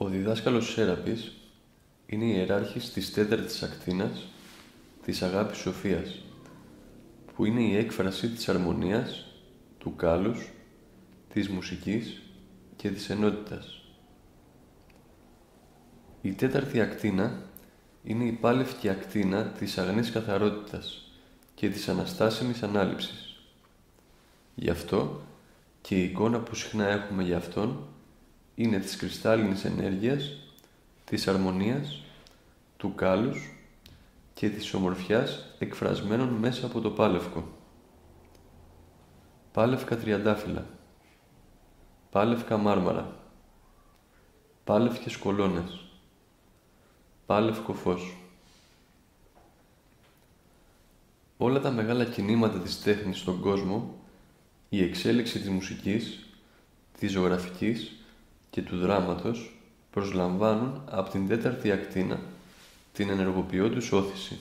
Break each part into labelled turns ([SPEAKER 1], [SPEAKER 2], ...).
[SPEAKER 1] διδάσκαλος Σέραπης είναι ιεράρχης της τέταρτης ακτίνας της αγάπης σοφίας, που είναι η έκφραση της αρμονίας, του κάλους, της μουσικής και της ενότητας. Η τέταρτη ακτίνα είναι η πάλευκη ακτίνα της αγνής καθαρότητας και της αναστάσιμης ανάληψης. Γι' αυτό και η εικόνα που συχνά έχουμε για αυτόν είναι της κρυστάλλινης ενέργειας, της αρμονίας, του κάλους και της ομορφιάς εκφρασμένων μέσα από το πάλευκο. Πάλευκα τριαντάφυλλα, πάλευκα μάρμαρα, πάλευκες κολόνες, πάλευκο φως. Όλα τα μεγάλα κινήματα της τέχνης στον κόσμο, η εξέλιξη της μουσικής, της ζωγραφικής και του δράματος προσλαμβάνουν από την τέταρτη ακτίνα την ενεργοποιώντους όθηση.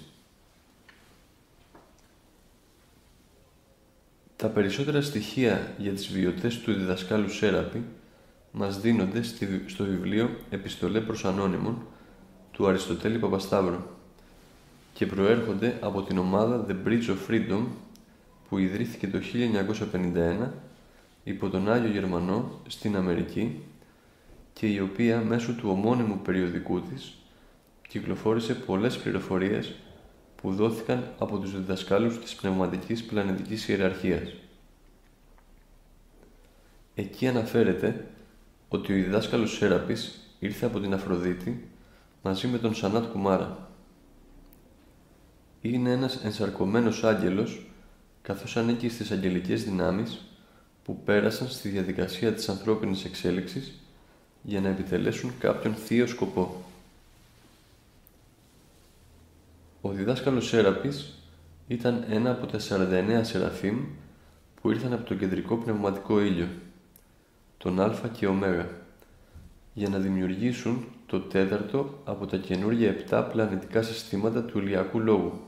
[SPEAKER 1] Τα περισσότερα στοιχεία για τις βιωτές του διδασκάλου Σέραπη μας δίνονται στο βιβλίο «Επιστολές προς Ανώνυμον» του Αριστοτέλη Παπασταύρου και προέρχονται από την ομάδα The Bridge of Freedom που ιδρύθηκε το 1951 υπό τον Άγιο Γερμανό στην Αμερική και η οποία μέσω του ομώνυμου περιοδικού της κυκλοφόρησε πολλές πληροφορίες που δόθηκαν από τους διδασκάλους της πνευματικής πλανητικής ιεραρχίας. Εκεί αναφέρεται ότι ο διδάσκαλος Σέραπης ήρθε από την Αφροδίτη μαζί με τον Σανάτ Κουμάρα. Είναι ένας ενσαρκωμένος άγγελος καθώς ανήκει στις αγγελικές δυνάμεις που πέρασαν στη διαδικασία της ανθρώπινης εξέλιξης για να επιτελέσουν κάποιον θείο σκοπό. Ο διδάσκαλος Σέραπης ήταν ένα από τα 49 Σεραφείμ που ήρθαν από το κεντρικό πνευματικό ήλιο, τον Α και Ω, για να δημιουργήσουν το τέταρτο από τα καινούργια 7 πλανητικά συστήματα του ηλιακού λόγου.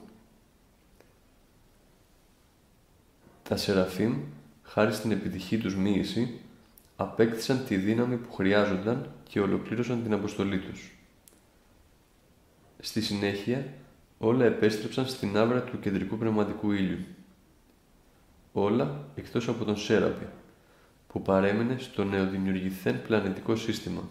[SPEAKER 1] Τα Σεραφείμ, χάρη στην επιτυχή τους μοίηση, απέκτησαν τη δύναμη που χρειάζονταν και ολοκλήρωσαν την αποστολή τους. Στη συνέχεια, όλα επέστρεψαν στην άβρα του κεντρικού πνευματικού ήλιου. Όλα εκτός από τον Σέραπη, που παρέμεινε στο νεοδημιουργηθέν πλανητικό σύστημα.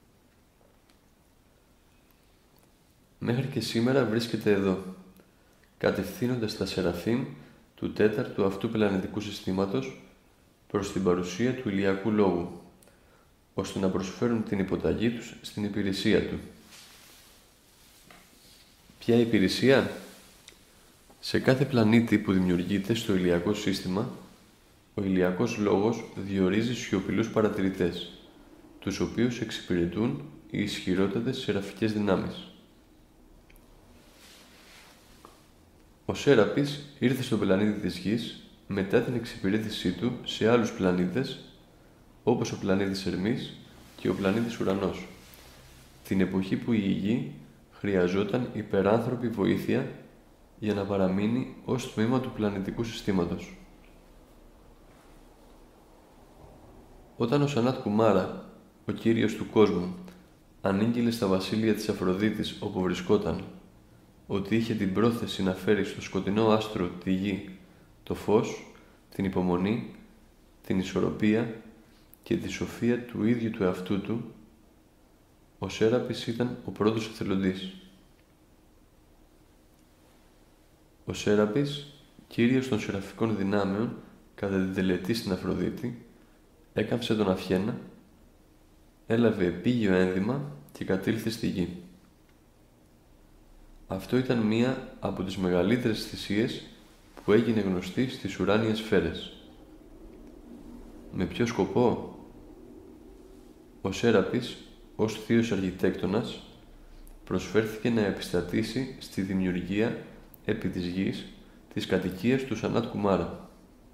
[SPEAKER 1] Μέχρι και σήμερα βρίσκεται εδώ, κατευθύνοντας τα Σεραφείμ του τέταρτου αυτού πλανητικού συστήματος προς την παρουσία του ηλιακού λόγου, ώστε να προσφέρουν την υποταγή τους στην υπηρεσία του. Ποια υπηρεσία? Σε κάθε πλανήτη που δημιουργείται στο ηλιακό σύστημα, ο ηλιακός λόγος διορίζει σιωπηλούς παρατηρητές, τους οποίους εξυπηρετούν οι ισχυρότατες σεραφικές δυνάμεις. Ο Σέραπης ήρθε στον πλανήτη της Γης μετά την εξυπηρέτησή του σε άλλους πλανήτες, όπως ο πλανήτης Ερμής και ο πλανήτης Ουρανός, την εποχή που η Γη χρειαζόταν υπεράνθρωπη βοήθεια για να παραμείνει ως τμήμα του πλανητικού συστήματος. Όταν ο Σανάτ Κουμάρα, ο κύριος του κόσμου, ανήγγειλε στα βασίλεια της Αφροδίτης όπου βρισκόταν ότι είχε την πρόθεση να φέρει στο σκοτεινό άστρο τη Γη το φως, την υπομονή, την ισορροπία και τη σοφία του ίδιου του εαυτού του, ο Σέραπης ήταν ο πρώτος εθελοντής. Ο Σέραπης, κύριος των σεραφικών δυνάμεων κατά την τελετή στην Αφροδίτη, έκαμψε τον Αφιένα, έλαβε επίγειο ένδυμα και κατήλθε στη Γη. Αυτό ήταν μία από τις μεγαλύτερες θυσίες που έγινε γνωστή στις ουράνιες σφαίρες. Με ποιο σκοπό? Ο Σέραπης, ως θείος αρχιτέκτονας, προσφέρθηκε να επιστατήσει στη δημιουργία επί της Γης της κατοικίας του Σανάτ Κουμάρα.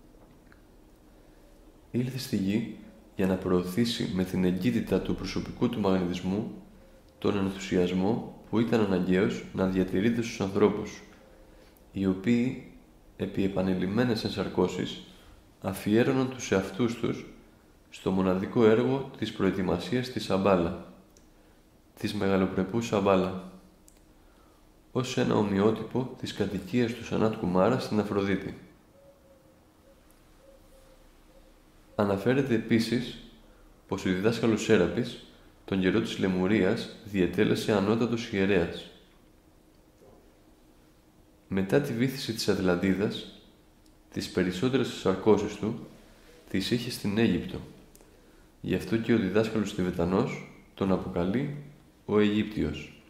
[SPEAKER 1] Ήλθε στη Γη για να προωθήσει με την εγκύτητα του προσωπικού του μαγνητισμού τον ενθουσιασμό που ήταν αναγκαίος να διατηρείται στους ανθρώπους, οι οποίοι επί επανειλημμένες ενσαρκώσεις αφιέρωναν τους εαυτούς τους στο μοναδικό έργο της προετοιμασίας της Αμπάλα, της μεγαλοπρεπούς Σαμπάλα, ως ένα ομοιότυπο της κατοικίας του Σανάτ Κουμάρα στην Αφροδίτη. Αναφέρεται επίσης πως ο διδάσκαλος Σέραπης τον καιρό της Λεμουρίας διετέλεσε ανώτατος ιερέας. Μετά τη βύθιση της Ατλαντίδας, τις περισσότερες σαρκώσεις του τις είχε στην Αίγυπτο. Γι' αυτό και ο διδάσκαλος Τιβετανός τον αποκαλεί ο Αιγύπτιος.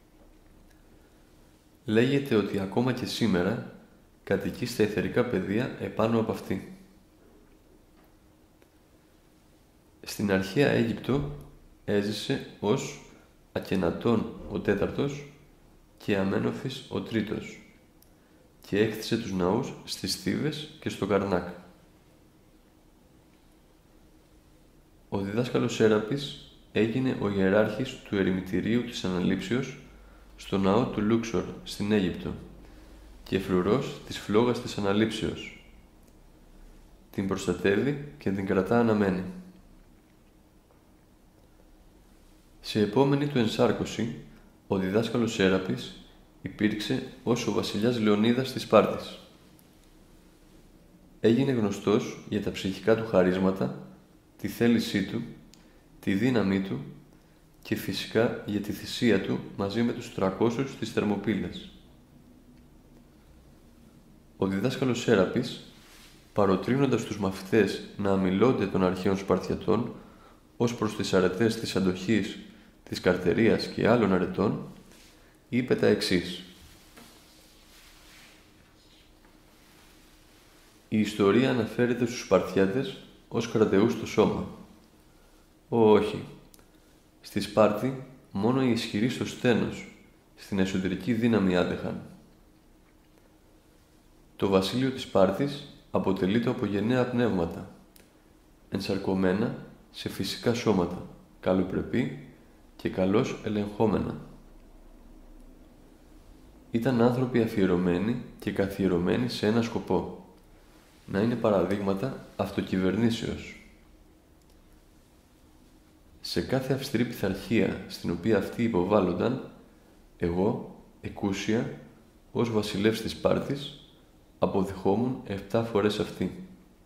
[SPEAKER 1] Λέγεται ότι ακόμα και σήμερα κατοικεί στα αιθερικά πεδία επάνω από αυτή. Στην αρχαία Αίγυπτο έζησε ως Ακενατών ο τέταρτος και Αμένοφης ο τρίτος και έκτισε τους ναούς στις Θήβες και στο Καρνάκ. Ο διδάσκαλος Σέραπης έγινε ο ιεράρχης του ερημητηρίου της Αναλήψεως στο ναό του Λούξορ στην Αίγυπτο και φρουρός της φλόγας της Αναλήψεως. Την προστατεύει και την κρατά αναμένη. Σε επόμενη του ενσάρκωση, ο διδάσκαλος Σέραπης υπήρξε ως ο βασιλιάς Λεωνίδας της Σπάρτης. Έγινε γνωστός για τα ψυχικά του χαρίσματα, τη θέλησή του, τη δύναμή του και φυσικά για τη θυσία του μαζί με τους 300 της Θερμοπύλες. Ο διδάσκαλος Σέραπης, παροτρύνοντας τους μαθητές να αμιλώνται των αρχαίων Σπαρτιατών ως προς τις αρετές της αντοχής, της καρτερίας και άλλων αρετών, είπε τα εξής. Η ιστορία αναφέρεται στους Σπαρτιάτες ως κρατεούς στο σώμα. Όχι. Στη Σπάρτη μόνο οι ισχυροί στο στένος, στην εσωτερική δύναμη άντεχαν. Το βασίλειο της Σπάρτης αποτελείται από γενναία πνεύματα, ενσαρκωμένα σε φυσικά σώματα, καλοπρεπή και καλώς ελεγχόμενα. Ήταν άνθρωποι αφιερωμένοι και καθιερωμένοι σε ένα σκοπό, να είναι παραδείγματα αυτοκυβερνήσεως. Σε κάθε αυστηρή πειθαρχία στην οποία αυτοί υποβάλλονταν, εγώ, εκούσια, ως βασιλεύς της Σπάρτης, αποδεχόμουν 7 φορές αυτή.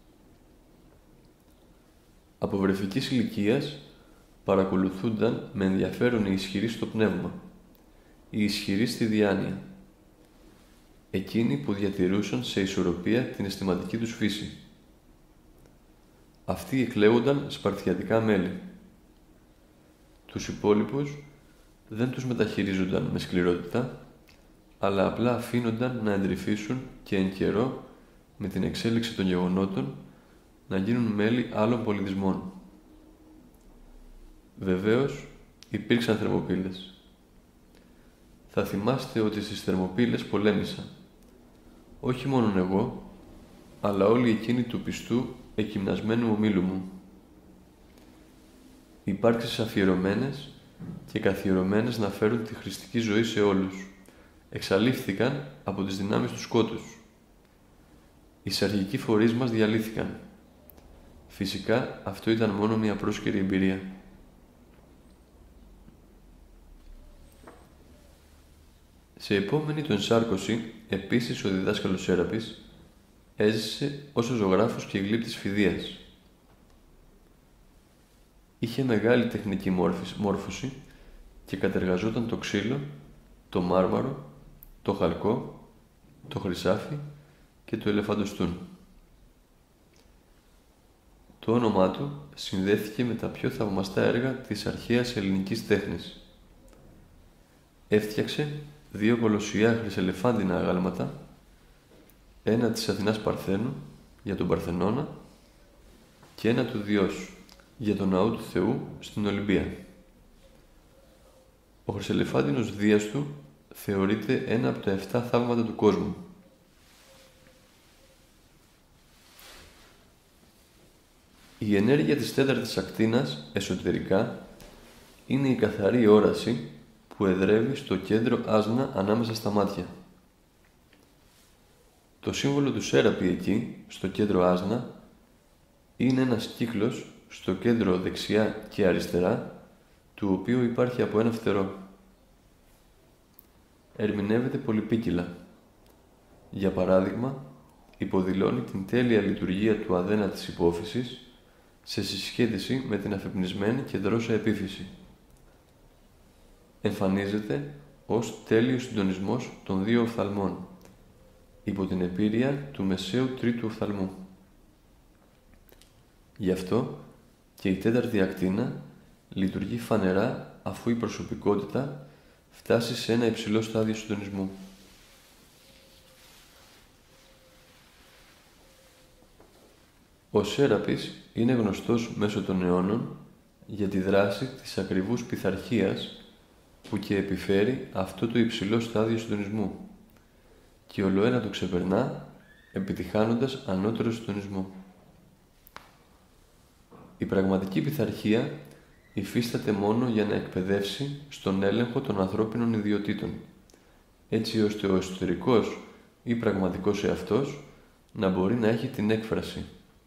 [SPEAKER 1] Από βρεφικής ηλικίας παρακολουθούνταν με ενδιαφέρον οι ισχυροί στο πνεύμα, οι ισχυροί στη διάνοια, εκείνοι που διατηρούσαν σε ισορροπία την αισθηματική τους φύση. Αυτοί εκλέγονταν σπαρτιατικά μέλη. Τους υπόλοιπους δεν τους μεταχειρίζονταν με σκληρότητα, αλλά απλά αφήνονταν να εντρυφήσουν και εν καιρό, με την εξέλιξη των γεγονότων, να γίνουν μέλη άλλων πολιτισμών. Βεβαίως, υπήρξαν Θερμοπύλες. Θα θυμάστε ότι στις Θερμοπύλες πολέμησα. Όχι μόνον εγώ, αλλά όλοι εκείνοι του πιστού εκυμνασμένου ομίλου μου. Υπάρξεις αφιερωμένες και καθιερωμένες να φέρουν τη χρηστική ζωή σε όλους. Εξαλείφθηκαν από τις δυνάμεις του σκότους. Οι σαρκικοί φορείς μας διαλύθηκαν. Φυσικά αυτό ήταν μόνο μια πρόσκαιρη εμπειρία. Σε επόμενη του ενσάρκωση, επίσης ο διδάσκαλος Σέραπης έζησε ως ο ζωγράφος και γλύπτης Φιδίας. Είχε μεγάλη τεχνική μόρφωση και κατεργαζόταν το ξύλο, το μάρμαρο, το χαλκό, το χρυσάφι και το ελεφαντοστούν. Το όνομά του συνδέθηκε με τα πιο θαυμαστά έργα της αρχαίας ελληνικής τέχνης. Έφτιαξε 2 κολοσσιά χρυσελεφάντινα αγάλματα, ένα της Αθηνάς Παρθένου για τον Παρθενώνα και ένα του Διός για τον ναό του Θεού στην Ολυμπία. Ο χρυσελεφάντινος Δίας του θεωρείται ένα από τα 7 θαύματα του κόσμου. Η ενέργεια της τέταρτης ακτίνας εσωτερικά είναι η καθαρή όραση που εδρεύει στο κέντρο άσνα ανάμεσα στα μάτια. Το σύμβολο του Σέραπη εκεί, στο κέντρο άσνα, είναι ένας κύκλος στο κέντρο δεξιά και αριστερά του οποίου υπάρχει από ένα φτερό. Ερμηνεύεται πολυπίκυλα. Για παράδειγμα, υποδηλώνει την τέλεια λειτουργία του αδένα της υπόφυσης σε συσχέτιση με την αφυπνισμένη και δρόσα επίφυση. Εμφανίζεται ως τέλειος συντονισμός των δύο οφθαλμών, υπό την επίρρεια του μεσαίου τρίτου οφθαλμού. Γι' αυτό και η τέταρτη ακτίνα λειτουργεί φανερά αφού η προσωπικότητα φτάσει σε ένα υψηλό στάδιο συντονισμού. Ο Σέραπης είναι γνωστός μέσω των αιώνων για τη δράση της ακριβούς πειθαρχίας που και επιφέρει αυτό το υψηλό στάδιο συντονισμού και ολοένα το ξεπερνά επιτυχάνοντας ανώτερο συντονισμό. Η πραγματική πειθαρχία υφίσταται μόνο για να εκπαιδεύσει στον έλεγχο των ανθρώπινων ιδιωτήτων, έτσι ώστε ο εσωτερικός ή πραγματικός εαυτός να μπορεί να έχει την έκφραση.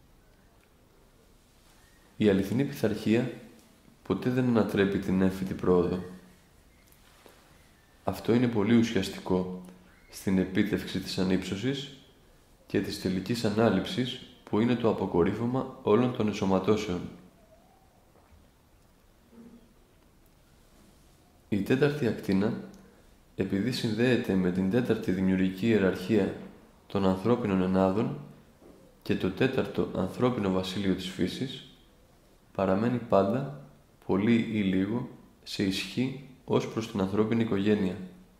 [SPEAKER 1] Η αληθινή πειθαρχία ποτέ δεν ανατρέπει την έμφυτη πρόοδο. Αυτό είναι πολύ ουσιαστικό στην επίτευξη της ανύψωσης και της τελικής ανάληψης που είναι το αποκορύφωμα όλων των ενσωματώσεων. Η τέταρτη ακτίνα, επειδή συνδέεται με την τέταρτη δημιουργική ιεραρχία των ανθρώπινων ενάδων και το τέταρτο ανθρώπινο βασίλειο της φύσης, παραμένει πάντα, πολύ ή λίγο, σε ισχύ ως προς την ανθρώπινη οικογένεια.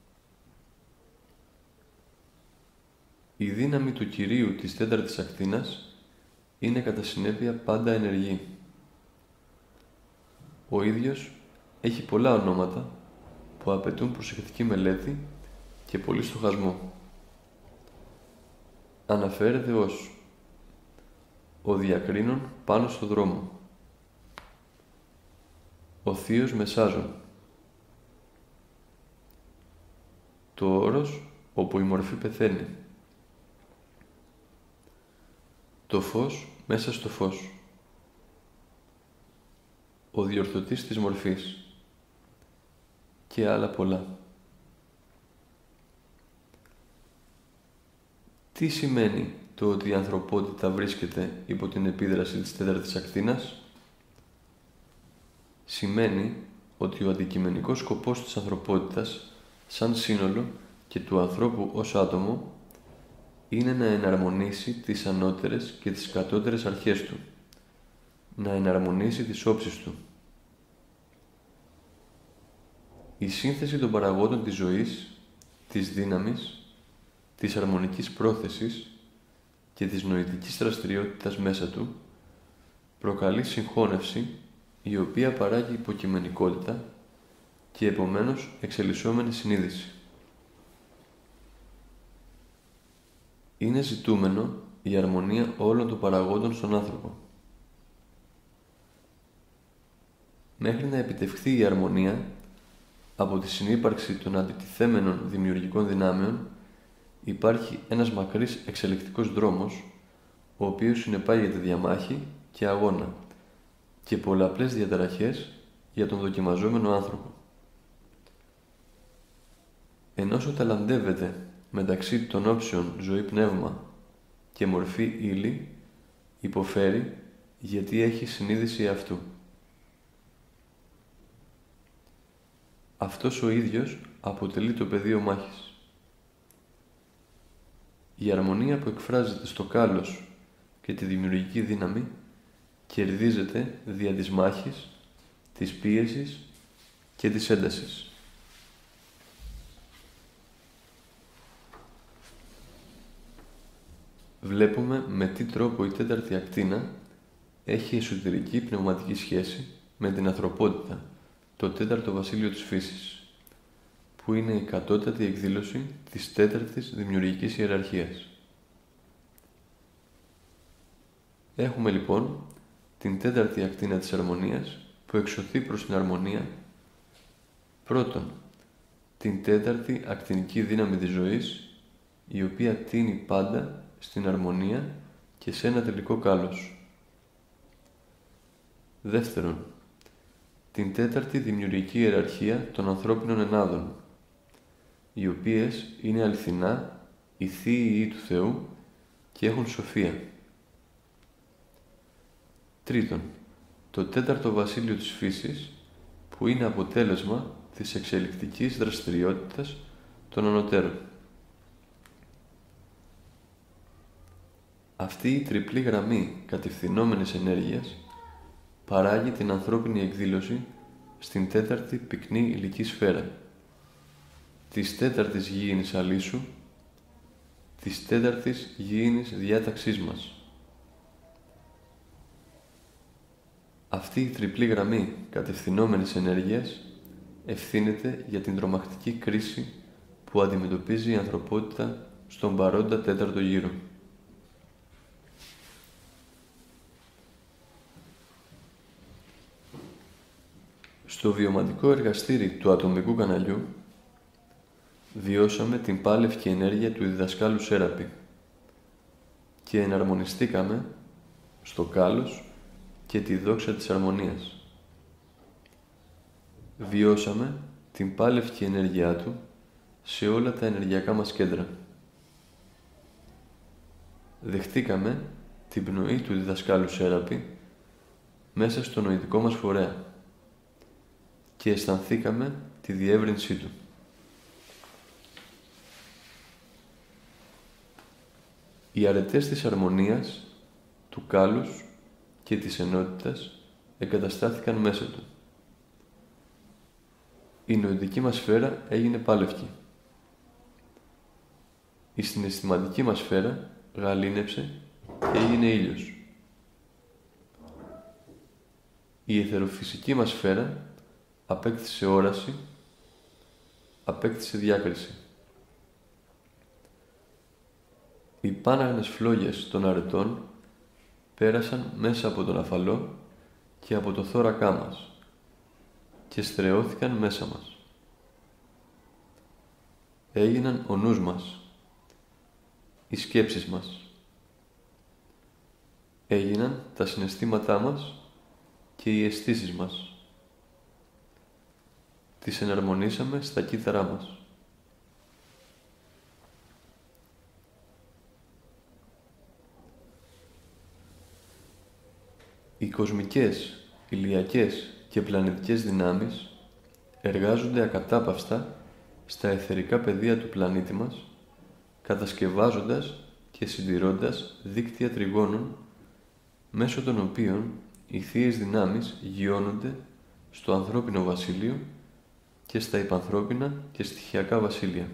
[SPEAKER 1] Η δύναμη του Κυρίου της τέταρτης ακτίνας είναι κατά συνέπεια πάντα ενεργή. Ο ίδιος έχει πολλά ονόματα που απαιτούν προσεκτική μελέτη και πολύ στοχασμό. Αναφέρεται ως ο διακρίνων πάνω στο δρόμο, ο θείος μεσάζων, το όρος όπου η μορφή πεθαίνει, το φως μέσα στο φως, ο διορθωτής της μορφής και άλλα πολλά. Τι σημαίνει το ότι η ανθρωπότητα βρίσκεται υπό την επίδραση της τέταρτης ακτίνας? Σημαίνει ότι ο αντικειμενικός σκοπός της ανθρωπότητας σαν σύνολο και του ανθρώπου ως άτομο είναι να εναρμονίσει τις ανώτερες και τις κατώτερες αρχές του, να εναρμονίσει τις όψεις του. Η σύνθεση των παραγόντων της ζωής, της δύναμης, της αρμονικής πρόθεσης και της νοητικής δραστηριότητας μέσα του προκαλεί συγχώνευση η οποία παράγει υποκειμενικότητα και επομένως εξελισσόμενη συνείδηση. Είναι ζητούμενο η αρμονία όλων των παραγόντων στον άνθρωπο. Μέχρι να επιτευχθεί η αρμονία, από τη συνύπαρξη των αντιτιθέμενων δημιουργικών δυνάμεων υπάρχει ένας μακρύς εξελικτικός δρόμος, ο οποίος συνεπάγεται διαμάχη και αγώνα και πολλαπλές διαταραχές για τον δοκιμαζόμενο άνθρωπο. Ενώ ταλαντεύεται μεταξύ των όψεων ζωή-πνεύμα και μορφή-ύλη, υποφέρει γιατί έχει συνείδηση αυτού. Αυτός ο ίδιος αποτελεί το πεδίο μάχης. Η αρμονία που εκφράζεται στο κάλος και τη δημιουργική δύναμη κερδίζεται δια της μάχης, της πίεσης και της έντασης. Βλέπουμε με τι τρόπο η τέταρτη ακτίνα έχει εσωτερική πνευματική σχέση με την ανθρωπότητα, το τέταρτο βασίλειο της φύσης, που είναι η κατώτατη εκδήλωση της τέταρτης δημιουργικής ιεραρχίας. Έχουμε λοιπόν την τέταρτη ακτίνα της αρμονίας που εξωθεί προς την αρμονία. Πρώτον, την τέταρτη ακτινική δύναμη της ζωής, η οποία τίνει πάντα στην αρμονία και σε ένα τελικό κάλος. Δεύτερον, την τέταρτη δημιουργική ιεραρχία των ανθρώπινων ενάδων, οι οποίες είναι αληθινά οι θείοι Υιοί του Θεού και έχουν σοφία. Τρίτον, το τέταρτο βασίλειο της φύσης, που είναι αποτέλεσμα της εξελικτικής δραστηριότητας των ανωτέρων. Αυτή η τριπλή γραμμή κατευθυνόμενης ενέργειας παράγει την ανθρώπινη εκδήλωση στην τέταρτη πυκνή υλική σφαίρα, της τέταρτης γήινης αλήσου, της τέταρτης γήινης διάταξής μας. Αυτή η τριπλή γραμμή κατευθυνόμενης ενέργειας ευθύνεται για την τρομακτική κρίση που αντιμετωπίζει η ανθρωπότητα στον παρόντα τέταρτο γύρο. Στο βιωματικό εργαστήρι του ατομικού καναλιού βιώσαμε την πάλευκη ενέργεια του διδασκάλου Σέραπη και εναρμονιστήκαμε στο κάλος και τη δόξα της αρμονίας. Βιώσαμε την πάλευκη ενέργειά του σε όλα τα ενεργειακά μας κέντρα. Δεχτήκαμε την πνοή του διδασκάλου Σέραπη μέσα στο νοητικό μας φορέα και αισθανθήκαμε τη διεύρυνσή του. Οι αρετές της αρμονίας, του κάλους και της ενότητας εγκαταστάθηκαν μέσα του. Η νοητική μας σφαίρα έγινε πάλευκη. Η συναισθηματική μας σφαίρα γαλήνεψε και έγινε ήλιος. Η αιθεροφυσική μας σφαίρα απέκτησε όραση, απέκτησε διάκριση. Οι πάναγνες φλόγες των αρετών πέρασαν μέσα από τον αφαλό και από το θώρακά μας και στρεώθηκαν μέσα μας. Έγιναν ο νους μας, οι σκέψεις μας. Έγιναν τα συναισθήματά μας και οι αισθήσεις μας. Τις εναρμονίσαμε στα κύτταρά μας. Οι κοσμικές, ηλιακές και πλανητικές δυνάμεις εργάζονται ακατάπαυστα στα αιθερικά πεδία του πλανήτη μας, κατασκευάζοντας και συντηρώντας δίκτυα τριγώνων, μέσω των οποίων οι θείες δυνάμεις γιώνονται στο ανθρώπινο βασίλειο και στα υπανθρώπινα και στοιχειακά βασίλεια.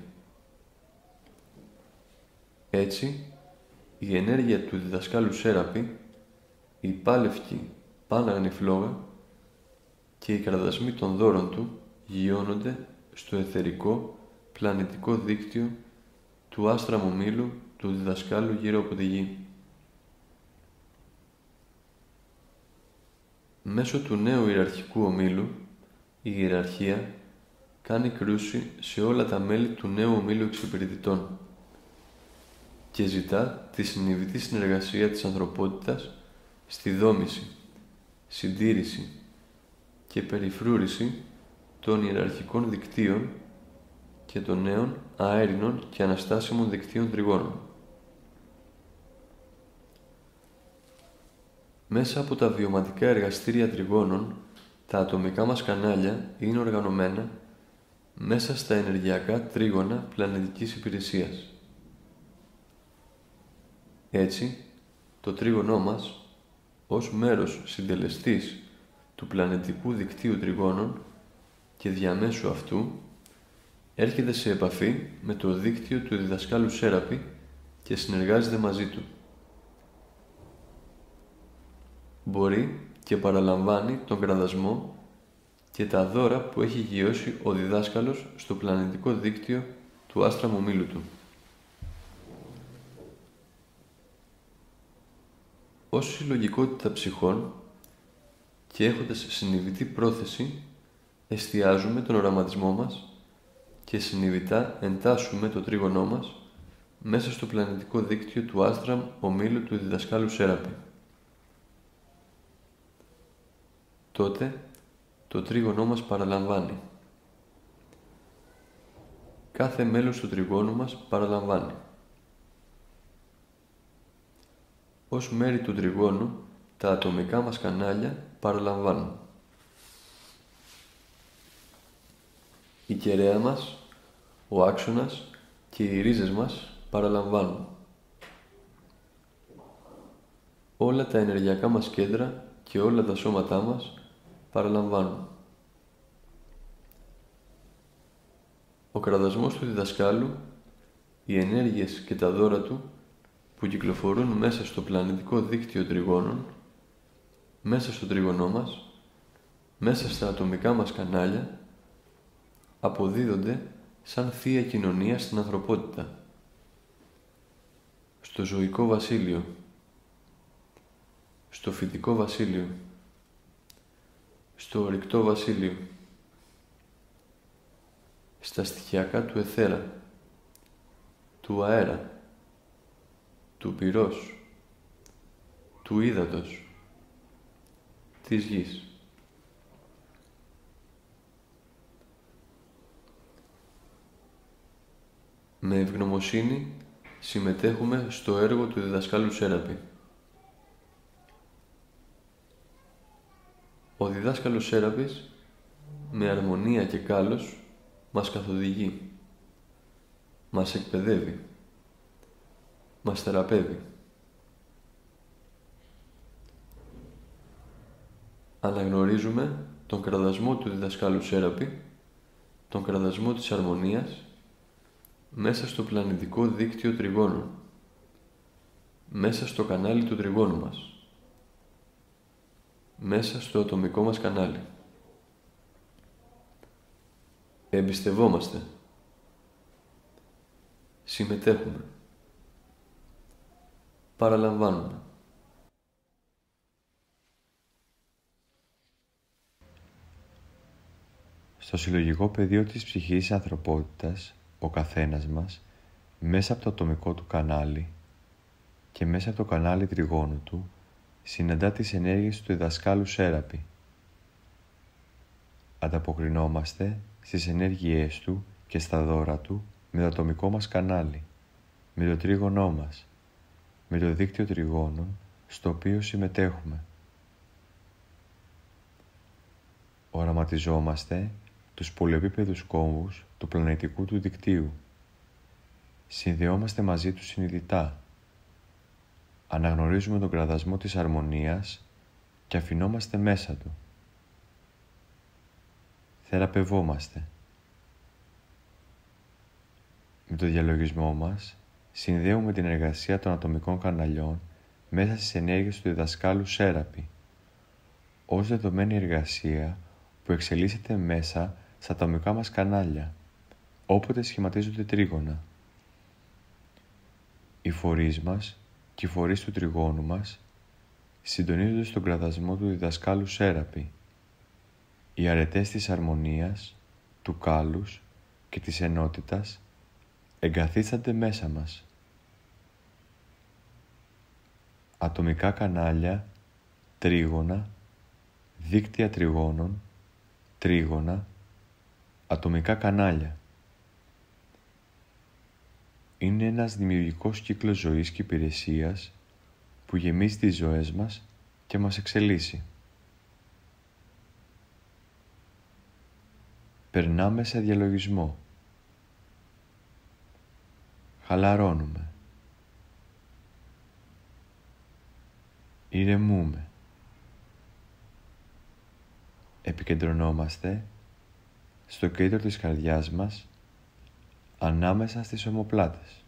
[SPEAKER 1] Έτσι, η ενέργεια του διδασκάλου Σέραπη, η πάλευκη πάναγνη φλόγα και οι κραδασμοί των δώρων του γιώνονται στο αιθερικό πλανητικό δίκτυο του άστραμου ομίλου του διδασκάλου γύρω από τη γη. Μέσω του νέου ιεραρχικού ομίλου, η ιεραρχία κάνει κρούση σε όλα τα μέλη του νέου ομίλου εξυπηρετητών και ζητά τη συνειδητή συνεργασία της ανθρωπότητας στη δόμηση, συντήρηση και περιφρούρηση των ιεραρχικών δικτύων και των νέων αέρινων και αναστάσιμων δικτύων τριγώνων. Μέσα από τα βιωματικά εργαστήρια τριγώνων, τα ατομικά μας κανάλια είναι οργανωμένα μέσα στα ενεργειακά τρίγωνα πλανητικής υπηρεσίας. Έτσι, το τρίγωνό μας, ως μέρος συντελεστής του πλανητικού δικτύου τριγώνων και διαμέσου αυτού, έρχεται σε επαφή με το δίκτυο του διδασκάλου Σέραπη και συνεργάζεται μαζί του. Μπορεί και παραλαμβάνει τον κραδασμό και τα δώρα που έχει γιώσει ο διδάσκαλος στο πλανητικό δίκτυο του άστραμου ομίλου του. Ως συλλογικότητα ψυχών και έχοντας συνειδητή πρόθεση, εστιάζουμε τον οραματισμό μας και συνειδητά εντάσσουμε το τρίγωνό μας μέσα στο πλανητικό δίκτυο του άστραμ ομίλου του διδασκάλου Σέραπη. Τότε, το τρίγωνό μας παραλαμβάνει. Κάθε μέλος του τριγώνου μας παραλαμβάνει. Ως μέρη του τριγώνου, τα ατομικά μας κανάλια παραλαμβάνουν. Η κεραία μας, ο άξονας και οι ρίζες μας παραλαμβάνουν. Όλα τα ενεργειακά μας κέντρα και όλα τα σώματά μας παραλαμβάνουν. Ο κραδασμός του διδασκάλου, οι ενέργειες και τα δώρα του που κυκλοφορούν μέσα στο πλανητικό δίκτυο τριγώνων, μέσα στο τρίγωνό μας, μέσα στα ατομικά μας κανάλια, αποδίδονται σαν θεία κοινωνία στην ανθρωπότητα, στο ζωικό βασίλειο, στο φυτικό βασίλειο, στο ορυκτό βασίλειο, στα στοιχειακά του αιθέρα, του αέρα, του πυρός, του ύδατος, της γης. Με ευγνωμοσύνη συμμετέχουμε στο έργο του διδασκάλου Σέραπη. Ο διδάσκαλος Σέραπης, με αρμονία και κάλος, μας καθοδηγεί, μας εκπαιδεύει, μας θεραπεύει. Αναγνωρίζουμε τον κραδασμό του διδασκάλου Σέραπη, τον κραδασμό της αρμονίας, μέσα στο πλανητικό δίκτυο τριγώνων, μέσα στο κανάλι του τριγώνου μας, μέσα στο ατομικό μας κανάλι. Εμπιστευόμαστε. Συμμετέχουμε. Παραλαμβάνουμε.
[SPEAKER 2] Στο συλλογικό πεδίο της ψυχής ανθρωπότητας, ο καθένας μας, μέσα από το ατομικό του κανάλι και μέσα από το κανάλι τριγώνου του, συναντά τις ενέργειες του διδασκάλου Σέραπη. Ανταποκρινόμαστε στις ενέργειές του και στα δώρα του με το ατομικό μας κανάλι, με το τρίγωνό μας, με το δίκτυο τριγώνων στο οποίο συμμετέχουμε. Οραματιζόμαστε τους πολυεπίπεδους κόμβους του πλανητικού του δικτύου. Συνδεόμαστε μαζί του συνειδητά. Αναγνωρίζουμε τον κραδασμό της αρμονίας και αφινόμαστε μέσα του. Θεραπευόμαστε. Με το διαλογισμό μας συνδέουμε την εργασία των ατομικών καναλιών μέσα στις ενέργειες του διδασκάλου Σέραπη, ως δεδομένη εργασία που εξελίσσεται μέσα στα ατομικά μας κανάλια, όποτε σχηματίζονται τρίγωνα. Οι φορείς μας και οι φορείς του τριγώνου μας συντονίζονται στον κραδασμό του διδασκάλου Σέραπη. Οι αρετές της αρμονίας, του κάλους και της ενότητας εγκαθίστανται μέσα μας. Ατομικά κανάλια, τρίγωνα, δίκτυα τριγώνων, τρίγωνα, ατομικά κανάλια. Είναι ένας δημιουργικός κύκλος ζωής και υπηρεσίας που γεμίζει τις ζωές μας και μας εξελίσσει. Περνάμε σε διαλογισμό. Χαλαρώνουμε. Ηρεμούμε. Επικεντρωνόμαστε στο κέντρο της καρδιάς μας, ανάμεσα στις ομοπλάτες.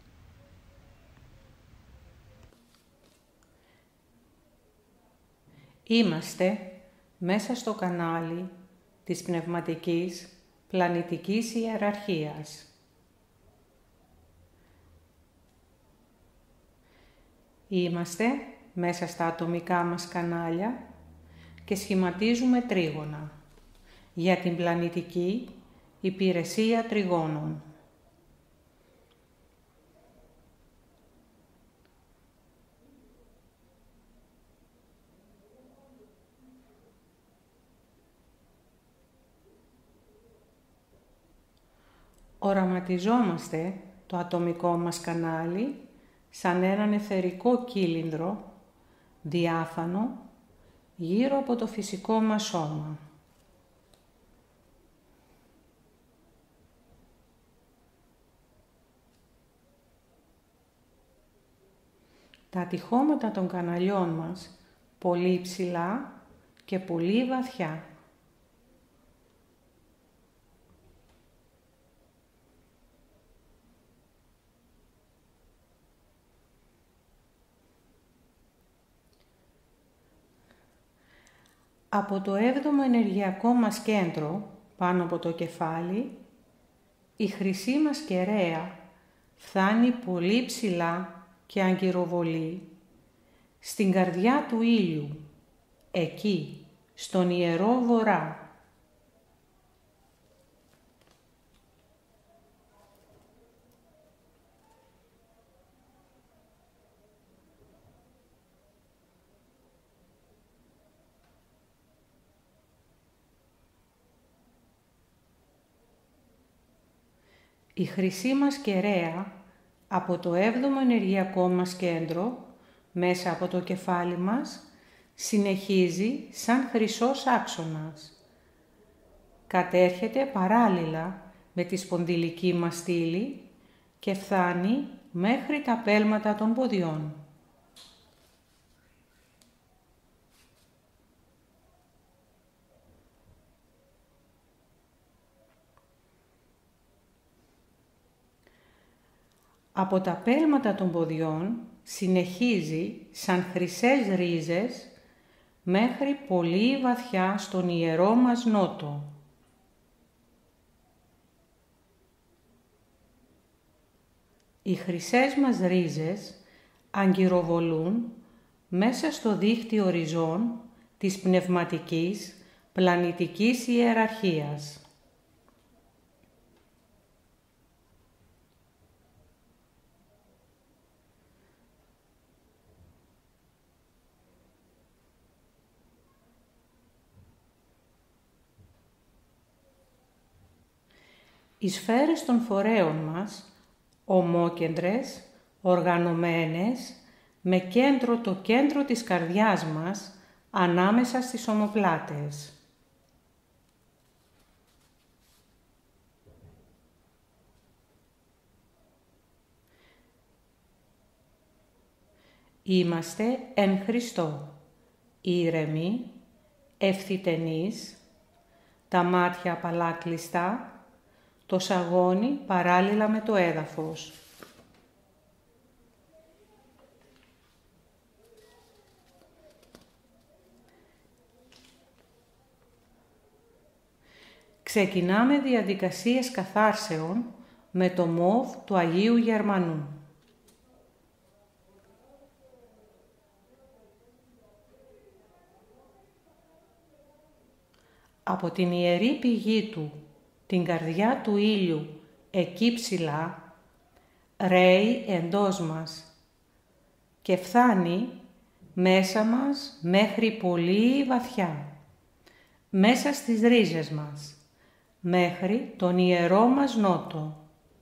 [SPEAKER 3] Είμαστε μέσα στο κανάλι της πνευματικής πλανητικής ιεραρχίας. Είμαστε μέσα στα ατομικά μας κανάλια και σχηματίζουμε τρίγωνα για την πλανητική υπηρεσία τριγώνων. Οραματιζόμαστε το ατομικό μας κανάλι σαν έναν αιθερικό κύλινδρο, διάφανο, γύρω από το φυσικό μας σώμα. Τα τυχώματα των καναλιών μας πολύ ψηλά και πολύ βαθιά. Από το 7ο ενεργειακό μας κέντρο, πάνω από το κεφάλι, η χρυσή μας κεραία φτάνει πολύ ψηλά και αγκυροβολεί στην καρδιά του ήλιου, εκεί, στον Ιερό Βορρά. Η χρυσή μας κεραία από το 7ο ενεργειακό μας κέντρο, μέσα από το κεφάλι μας, συνεχίζει σαν χρυσός άξονας. Κατέρχεται παράλληλα με τη σπονδυλική μας στήλη και φτάνει μέχρι τα πέλματα των ποδιών. Από τα πέλματα των ποδιών συνεχίζει σαν χρυσές ρίζες μέχρι πολύ βαθιά στον ιερό μας νότο. Οι χρυσές μας ρίζες αγκυροβολούν μέσα στο δίχτυο ριζών της πνευματικής πλανητικής ιεραρχίας. Οι σφαίρες των φορέων μας, ομόκεντρες, οργανωμένες, με κέντρο το κέντρο της καρδιάς μας, ανάμεσα στις ομοπλάτες. Είμαστε εν Χριστώ, ήρεμοι, ευθυτενείς, τα μάτια απαλά κλειστά, το σαγόνι παράλληλα με το έδαφος. Ξεκινάμε διαδικασίες καθάρσεων με το μοβ του Αγίου Γερμανού. Από την ιερή πηγή του, την καρδιά του ήλιου, εκεί ψηλά, ρέει εντός μας και φτάνει μέσα μας μέχρι πολύ βαθιά, μέσα στις ρίζες μας, μέχρι τον ιερό μας νότο.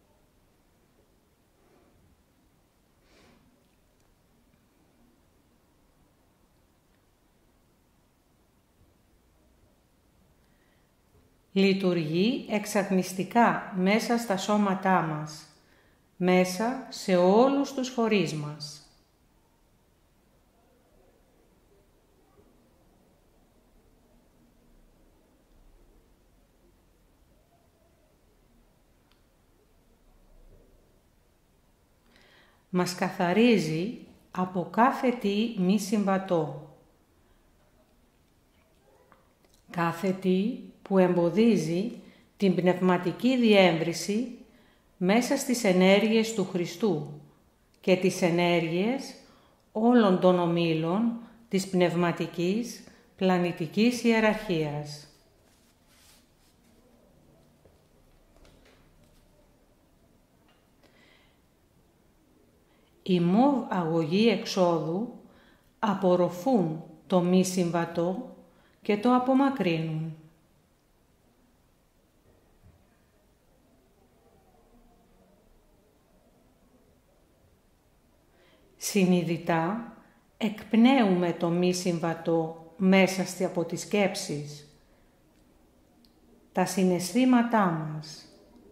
[SPEAKER 3] Λειτουργεί εξαγνιστικά μέσα στα σώματά μας, μέσα σε όλους τους φορείς μας. Μας καθαρίζει από κάθε τι μη συμβατό. Κάθε τι που εμποδίζει την πνευματική διέμβρηση μέσα στις ενέργειες του Χριστού και τις ενέργειες όλων των ομίλων της πνευματικής πλανητικής ιεραρχίας. Οι μοβ αγωγοί εξόδου απορροφούν το μη συμβατό και το απομακρύνουν. Συνειδητά εκπνέουμε το μη συμβατό μέσα από τις σκέψεις, τα συναισθήματά μας.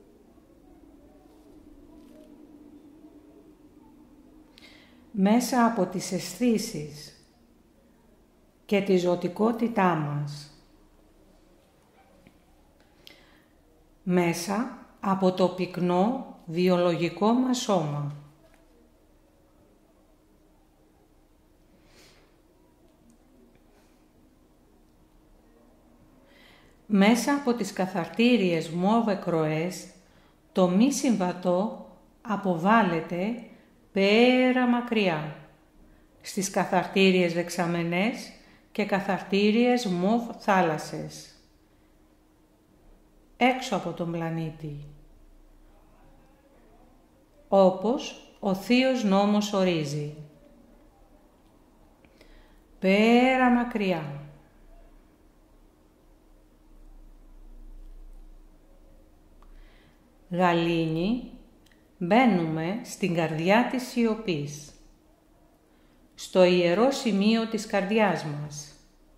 [SPEAKER 3] Μέσα από τις αισθήσεις και τη ζωτικότητά μας. Μέσα από το πυκνό βιολογικό μας σώμα. Μέσα από τις καθαρτήριες μοβ εκροές, το μη συμβατό αποβάλλεται πέρα μακριά, στις καθαρτήριες δεξαμενές και καθαρτήριες μοβ θάλασσες, έξω από τον πλανήτη, όπως ο Θείος Νόμος ορίζει. Πέρα μακριά. Γαλήνη, μπαίνουμε στην καρδιά της σιωπής, στο ιερό σημείο της καρδιάς μας.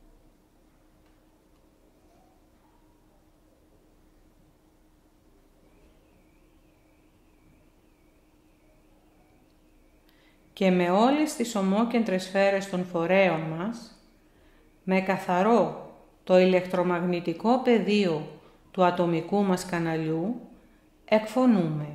[SPEAKER 3] Και με όλες τις ομόκεντρες σφαίρες των φορέων μας, με καθαρό το ηλεκτρομαγνητικό πεδίο του ατομικού μας καναλιού, εκφωνούμε.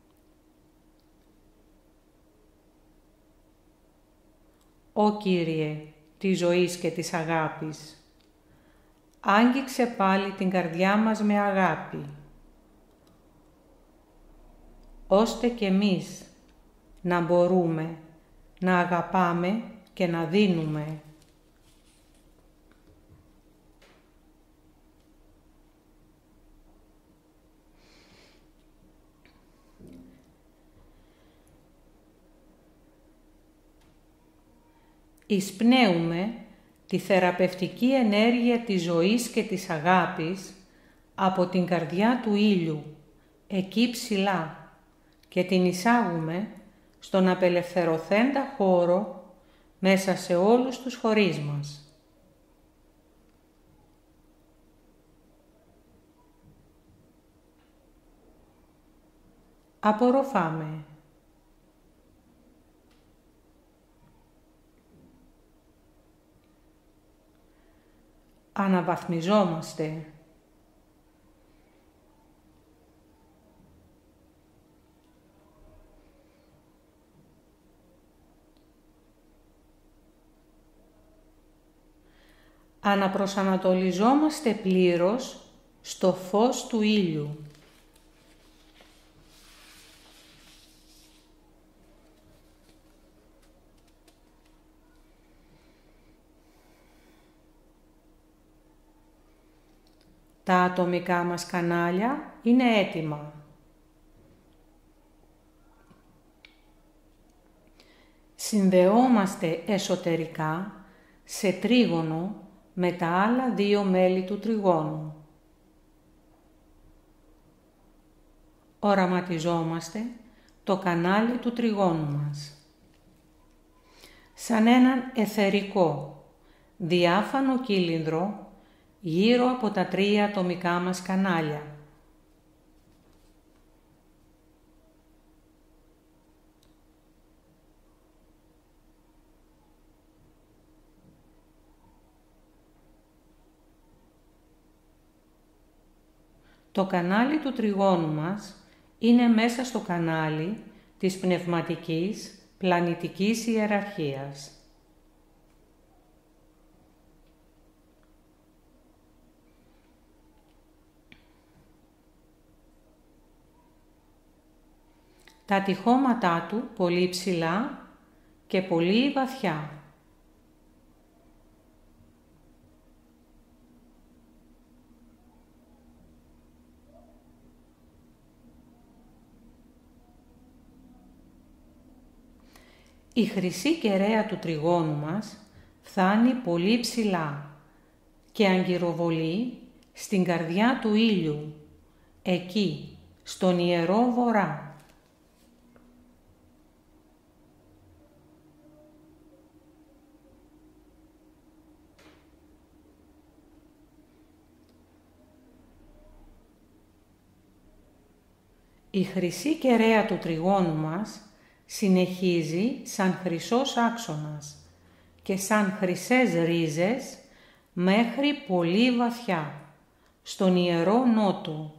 [SPEAKER 3] Ω Κύριε της ζωής και της αγάπης, άγγιξε πάλι την καρδιά μας με αγάπη, ώστε και εμείς να μπορούμε να αγαπάμε και να δίνουμε. Εισπνέουμε τη θεραπευτική ενέργεια της ζωής και της αγάπης από την καρδιά του ήλιου, εκεί ψηλά, και την εισάγουμε στον απελευθερωθέντα χώρο μέσα σε όλους τους φορείς μας. Απορροφάμε. Αναβαθμιζόμαστε. Αναπροσανατολιζόμαστε πλήρως στο φως του ήλιου. Τα ατομικά μας κανάλια είναι έτοιμα. Συνδεόμαστε εσωτερικά σε τρίγωνο με τα άλλα δύο μέλη του τριγώνου. Οραματιζόμαστε το κανάλι του τριγώνου μας σαν έναν αιθερικό, διάφανο κύλινδρο γύρω από τα τρία ατομικά μας κανάλια. Το κανάλι του τριγώνου μας είναι μέσα στο κανάλι της πνευματικής πλανητικής ιεραρχίας. Τα τυχώματά του πολύ ψηλά και πολύ βαθιά. Η χρυσή κεραία του τριγώνου μας φθάνει πολύ ψηλά και αγκυροβολεί στην καρδιά του ήλιου, εκεί, στον ιερό βορρά. Η χρυσή κεραία του τριγώνου μας συνεχίζει σαν χρυσός άξονας και σαν χρυσές ρίζες μέχρι πολύ βαθιά, στον Ιερό Νότο.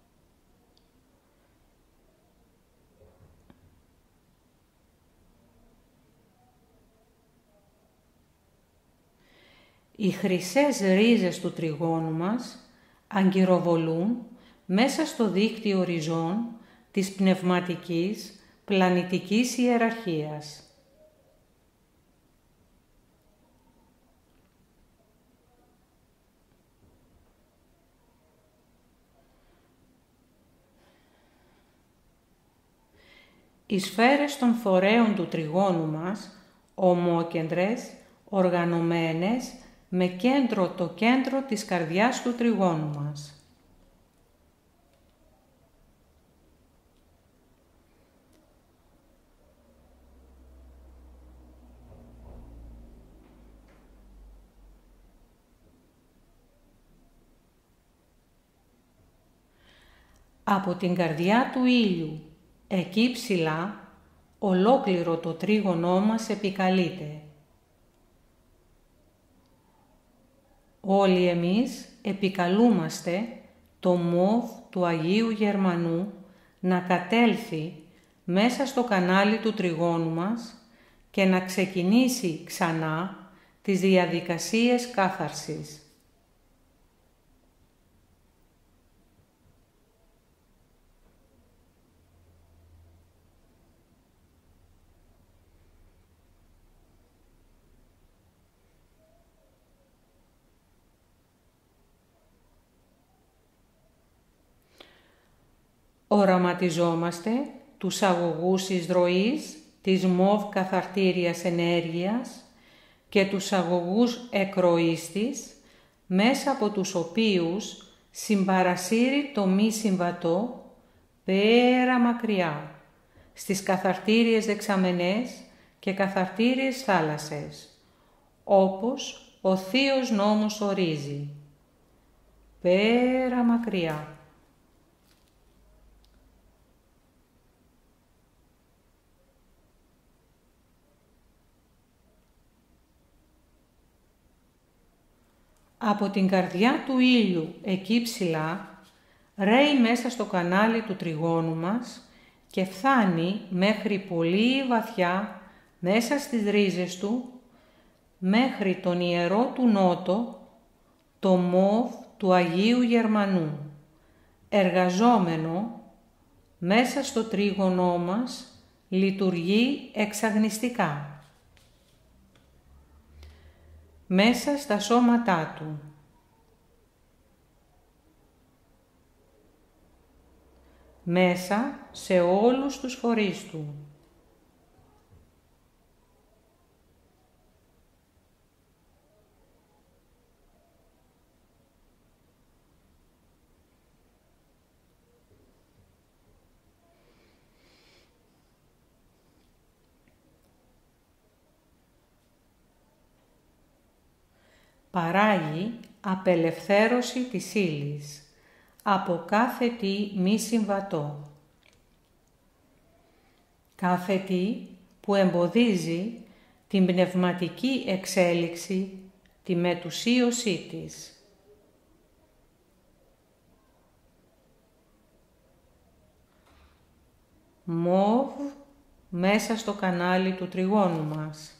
[SPEAKER 3] Οι χρυσές ρίζες του τριγώνου μας αγκυροβολούν μέσα στο δίκτυο ριζών της πνευματικής πλανητικής ιεραρχίας. Οι σφαίρες των φορέων του τριγώνου μας, ομόκεντρες, οργανωμένες, με κέντρο το κέντρο της καρδιάς του τριγώνου μας. Από την καρδιά του ήλιου, εκεί ψηλά, ολόκληρο το τρίγωνό μας επικαλείται. Όλοι εμείς επικαλούμαστε το μοβ του Αγίου Γερμανού να κατέλθει μέσα στο κανάλι του τριγώνου μας και να ξεκινήσει ξανά τις διαδικασίες κάθαρσης. Οραματιζόμαστε τους αγωγούς εισρωής της μοβ καθαρτήριας ενέργειας και τους αγωγούς εκροής της, μέσα από τους οποίους συμπαρασύρει το μη συμβατό πέρα μακριά, στις καθαρτήριες δεξαμενές και καθαρτήριες θάλασσες, όπως ο Θείος Νόμος ορίζει. Πέρα μακριά. Από την καρδιά του ήλιου εκεί ψηλά, ρέει μέσα στο κανάλι του τριγώνου μας και φθάνει μέχρι πολύ βαθιά μέσα στις ρίζες του, μέχρι τον Ιερό του Νότο, το μοβ του Αγίου Γερμανού, εργαζόμενο μέσα στο τρίγωνό μας, λειτουργεί εξαγνιστικά. Μέσα στα σώματά του. Μέσα σε όλους τους φορείς του. Παράγει απελευθέρωση της ύλης από κάθε τι μη συμβατό. Κάθε τι που εμποδίζει την πνευματική εξέλιξη, τη μετουσίωσή της. Μοβ μέσα στο κανάλι του τριγώνου μας.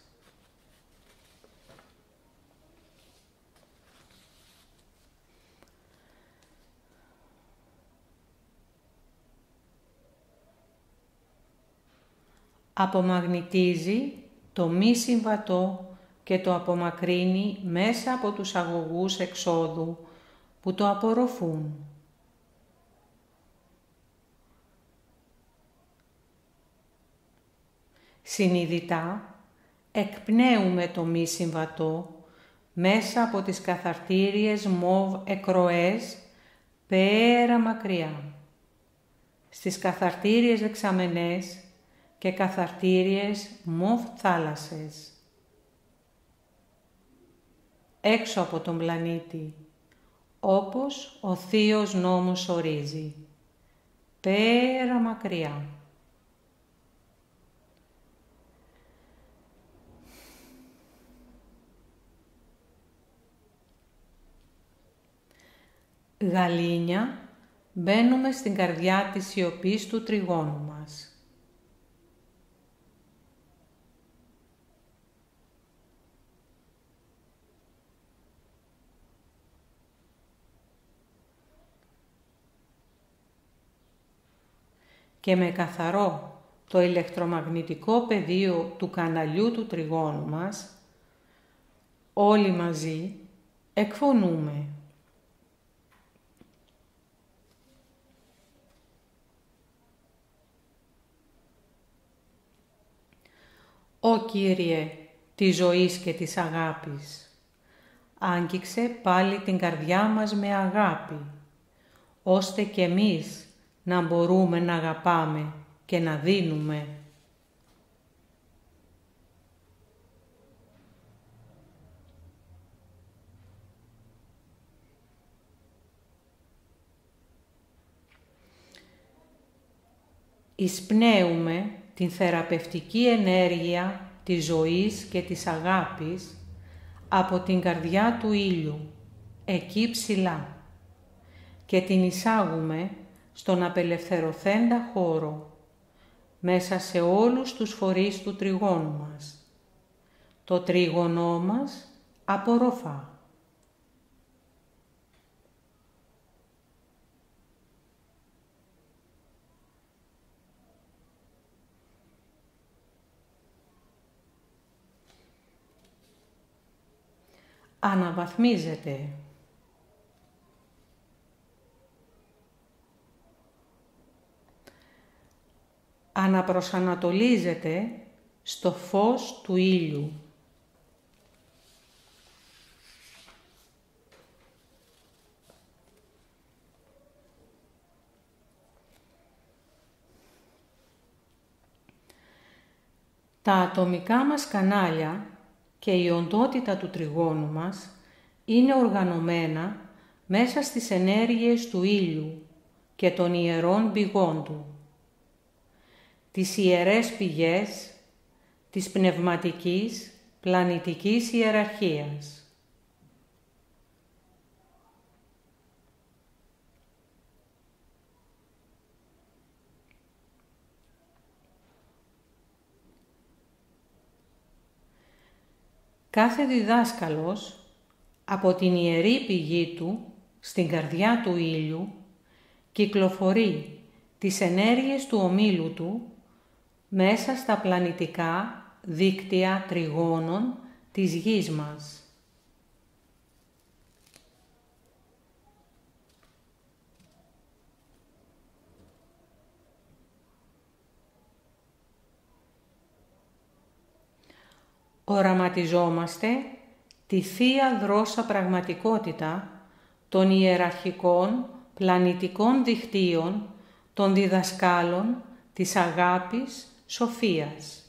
[SPEAKER 3] Απομαγνητίζει το μη συμβατό και το απομακρύνει μέσα από τους αγωγούς εξόδου που το απορροφούν. Συνειδητά εκπνέουμε το μη συμβατό μέσα από τις καθαρτήριες μοβ εκροές πέρα μακριά, στις καθαρτήριες δεξαμενές και καθαρτήριες μοβ θάλασσες. Έξω από τον πλανήτη, όπως ο Θείος Νόμος ορίζει. πέρα μακριά. Γαλήνια, μπαίνουμε στην καρδιά της σιωπής του τριγώνου μας. Και με καθαρό το ηλεκτρομαγνητικό πεδίο του καναλιού του τριγώνου μας, όλοι μαζί εκφωνούμε. Ω Κύριε της ζωής και της αγάπης, άγγιξε πάλι την καρδιά μας με αγάπη, ώστε κι εμείς να μπορούμε να αγαπάμε και να δίνουμε. Εισπνέουμε την θεραπευτική ενέργεια της ζωής και της αγάπης από την καρδιά του ήλιου, εκεί ψηλά, και την εισάγουμε στον απελευθερωθέντα χώρο, μέσα σε όλους τους φορείς του τριγώνου μας. Το τρίγωνό μας απορροφά. Αναβαθμίζεται. Αναπροσανατολίζεται στο φως του ήλιου. Τα ατομικά μας κανάλια και η οντότητα του τριγώνου μας είναι οργανωμένα μέσα στις ενέργειες του ήλιου και των ιερών πηγών του. Τις ιερές πηγές της πνευματικής, πλανητικής ιεραρχίας. Κάθε διδάσκαλος από την ιερή πηγή του, στην καρδιά του ήλιου, κυκλοφορεί τις ενέργειες του ομίλου του μέσα στα πλανητικά δίκτυα τριγώνων της γης μας. Οραματιζόμαστε τη Θεία Δρώσα πραγματικότητα των ιεραρχικών πλανητικών δικτύων των διδασκάλων της αγάπης σοφίας.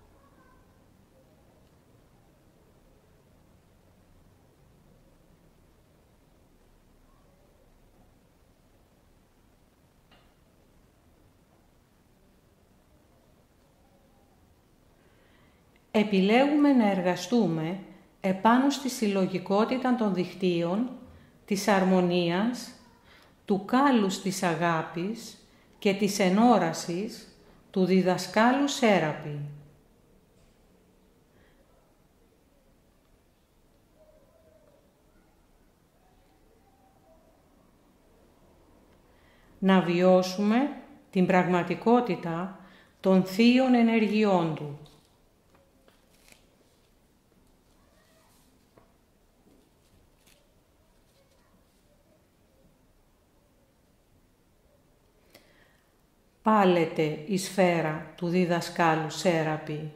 [SPEAKER 3] Επιλέγουμε να εργαστούμε επάνω στη συλλογικότητα των δικτύων, της αρμονίας, του κάλους της αγάπης και της ενόρασης του διδασκάλου Σέραπη. Να βιώσουμε την πραγματικότητα των θείων ενεργειών του. Πάλεται η σφαίρα του διδασκάλου Σέραπη.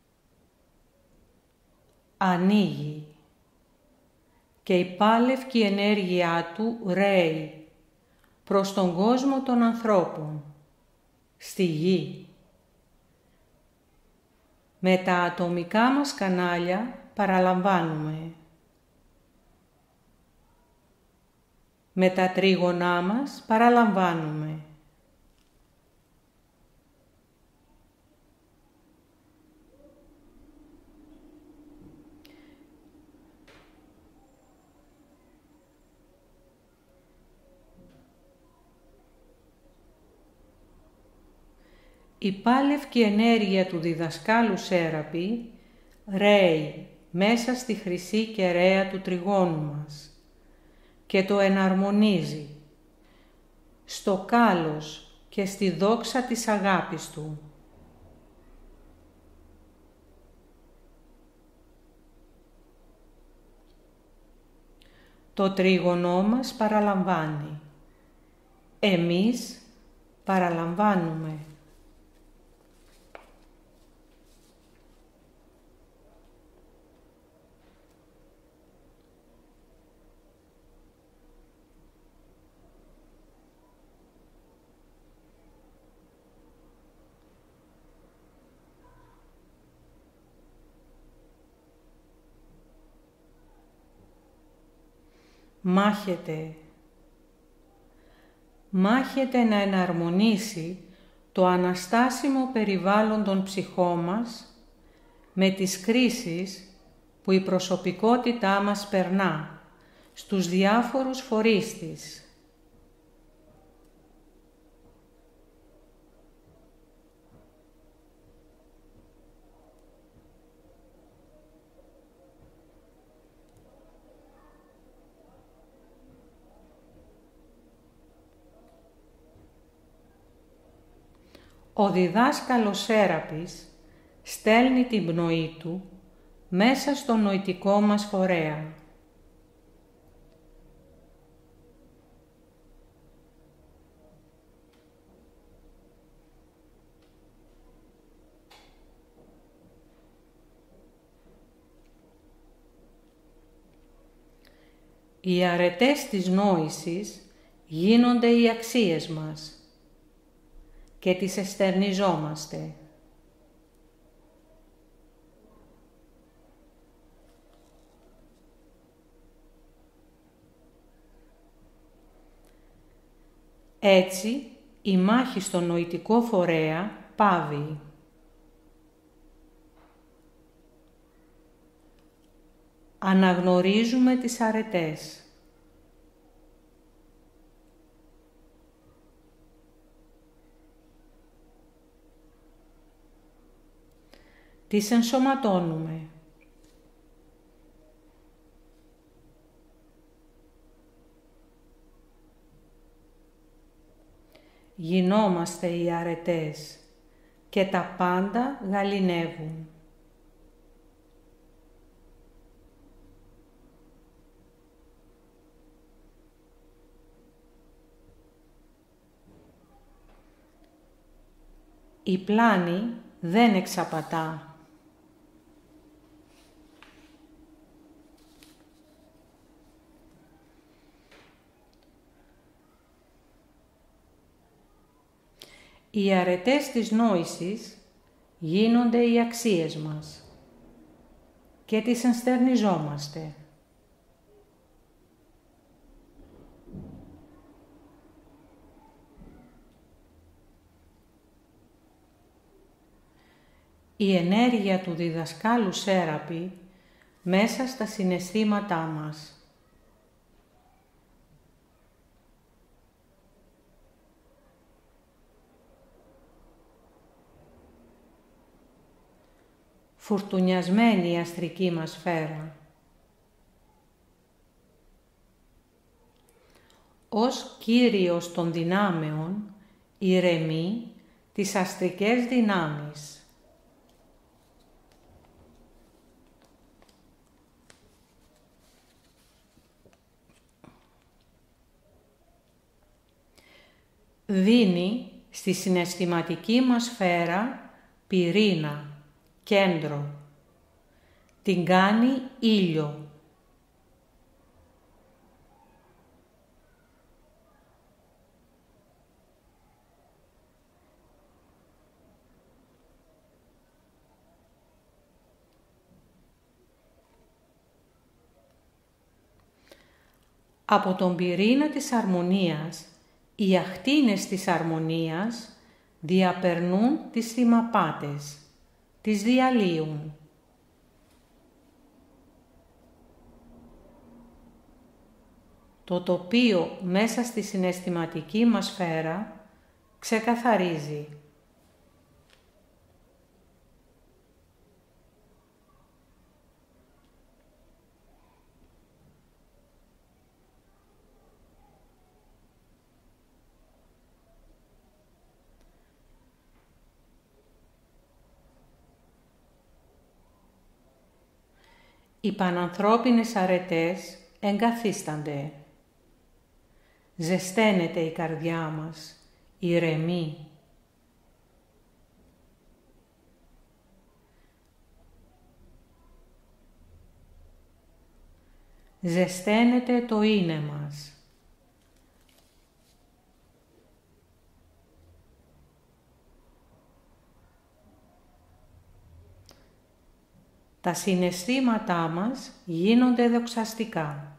[SPEAKER 3] Ανοίγει και η πάλευκη ενέργειά του ρέει προς τον κόσμο των ανθρώπων, στη γη. Με τα ατομικά μας κανάλια παραλαμβάνουμε. Με τα τρίγωνά μας παραλαμβάνουμε. Η πάλευκη ενέργεια του διδασκάλου Σέραπη ρέει μέσα στη χρυσή κεραία του τριγώνου μας και το εναρμονίζει στο κάλος και στη δόξα της αγάπης του. Το τρίγωνό μας παραλαμβάνει. Εμείς παραλαμβάνουμε. Μάχεται να εναρμονίσει το αναστάσιμο περιβάλλον των ψυχών μας με τις κρίσεις που η προσωπικότητά μας περνά στους διάφορους φορείς της. Ο διδάσκαλος Σέραπης στέλνει την πνοή του μέσα στο νοητικό μας φορέα. Οι αρετές της νόησης γίνονται οι αξίες μας και τις εστερνιζόμαστε. Έτσι, η μάχη στο νοητικό φορέα πάβει. Αναγνωρίζουμε τις αρετές. Τις ενσωματώνουμε. Γινόμαστε οι αρετές και τα πάντα γαληνεύουν. Η πλάνη δεν εξαπατά. Οι αρετές της νόησης γίνονται οι αξίες μας και τις ενστερνιζόμαστε. Η ενέργεια του διδασκάλου Σέραπη μέσα στα συναισθήματά μας. Φουρτουνιασμένη η αστρική μας σφαίρα. Ως Κύριος των δυνάμεων ηρεμεί τις αστρικές δυνάμεις. Δίνει στη συναισθηματική μας σφαίρα πυρήνα, κέντρο. Την κάνει ήλιο. Από τον πυρήνα της αρμονίας, οι αχτίνες της αρμονίας διαπερνούν τις θυμαπάτες, τις διαλύουν. Το τοπίο μέσα στη συναισθηματική μας σφαίρα ξεκαθαρίζει. Οι πανανθρώπινες αρετές εγκαθίστανται. Ζεσταίνεται η καρδιά μας, ηρεμεί. Ζεσταίνεται το είναι μας. Τα συναισθήματά μας γίνονται δοξαστικά.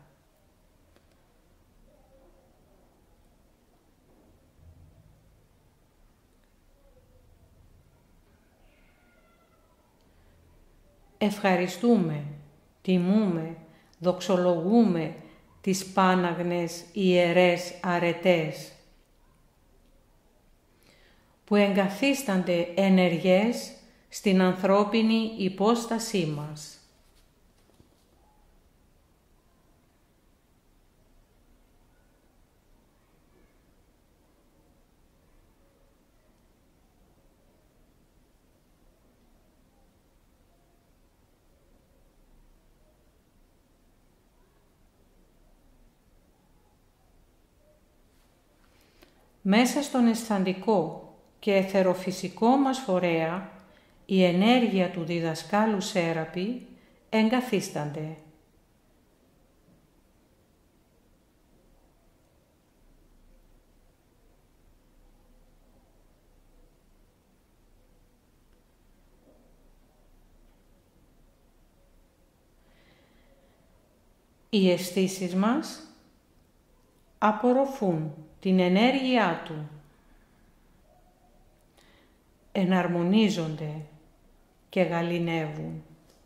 [SPEAKER 3] Ευχαριστούμε, τιμούμε, δοξολογούμε τις πάναγνες ιερές αρετές που εγκαθίστανται ενεργές στην ανθρώπινη υπόστασή μας. Μέσα στον αισθαντικό και εθεροφυσικό μας φορέα, η ενέργεια του διδασκάλου Σέραπη εγκαθίστανται. Οι αισθήσεις μας απορροφούν την ενέργειά του, εναρμονίζονται και γαληνεύουν.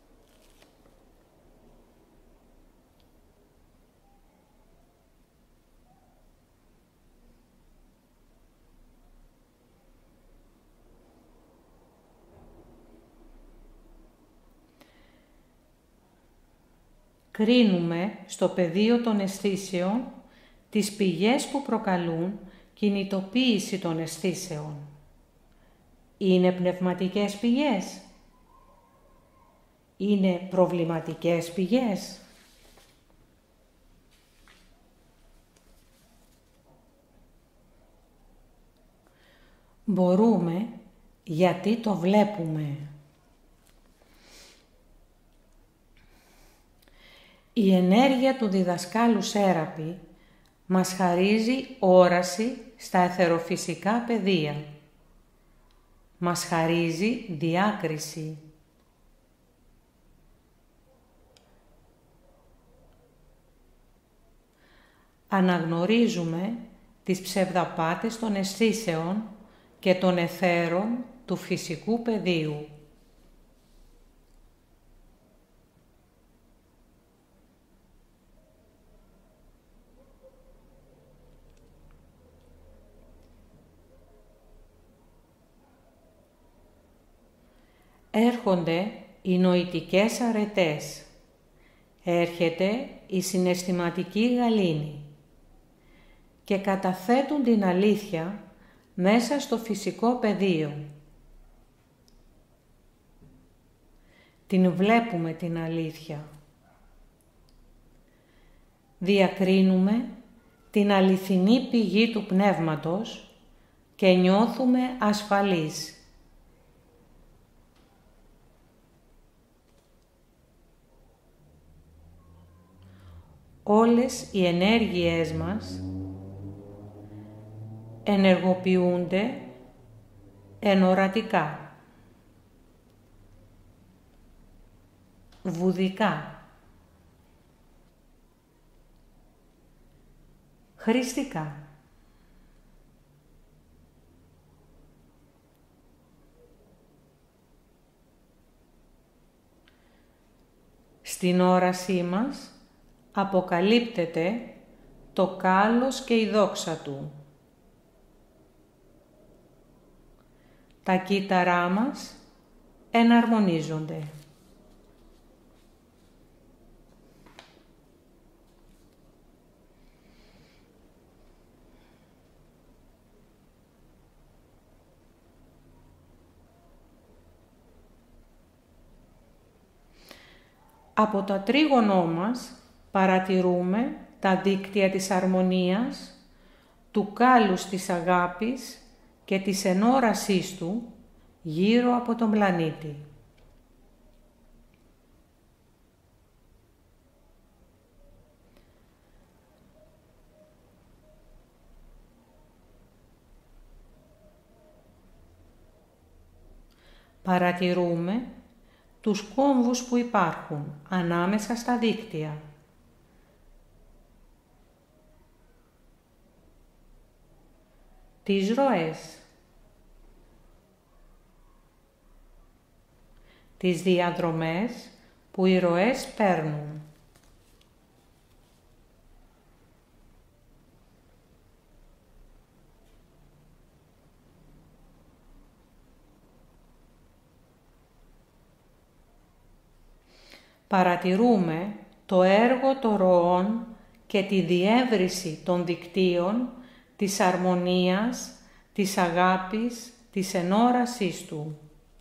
[SPEAKER 3] Κρίνουμε στο πεδίο των αισθήσεων τις πηγές που προκαλούν κινητοποίηση των αισθήσεων. Είναι πνευματικές πηγές? Είναι προβληματικές πηγές? Μπορούμε γιατί το βλέπουμε. Η ενέργεια του διδασκάλου Σέραπη μας χαρίζει όραση στα εθεροφυσικά πεδία. Μας χαρίζει διάκριση. Αναγνωρίζουμε τις ψευδαπάτες των αισθήσεων και των εθέρων του φυσικού πεδίου. Έρχονται οι νοητικές αρετές. Έρχεται η συναισθηματική γαλήνη και καταθέτουν την αλήθεια μέσα στο φυσικό πεδίο. Την βλέπουμε την αλήθεια. Διακρίνουμε την αληθινή πηγή του πνεύματος και νιώθουμε ασφαλείς. Όλες οι ενέργειές μας ενεργοποιούνται ενορατικά, βουδικά, χρηστικά. Στην όρασή μας αποκαλύπτεται το κάλος και η δόξα του. Τα κύτταρά μας εναρμονίζονται. Από το τρίγωνό μας παρατηρούμε τα δίκτυα της αρμονίας, του κάλους της αγάπης και της ενόρασής του γύρω από τον πλανήτη. Παρατηρούμε τους κόμβους που υπάρχουν ανάμεσα στα δίκτυα. Τις ροές. Τις διαδρομές που οι ροές παίρνουν. Παρατηρούμε το έργο των ροών και τη διεύρυνση των δικτύων της αρμονίας, της αγάπης, της ενόρασής του.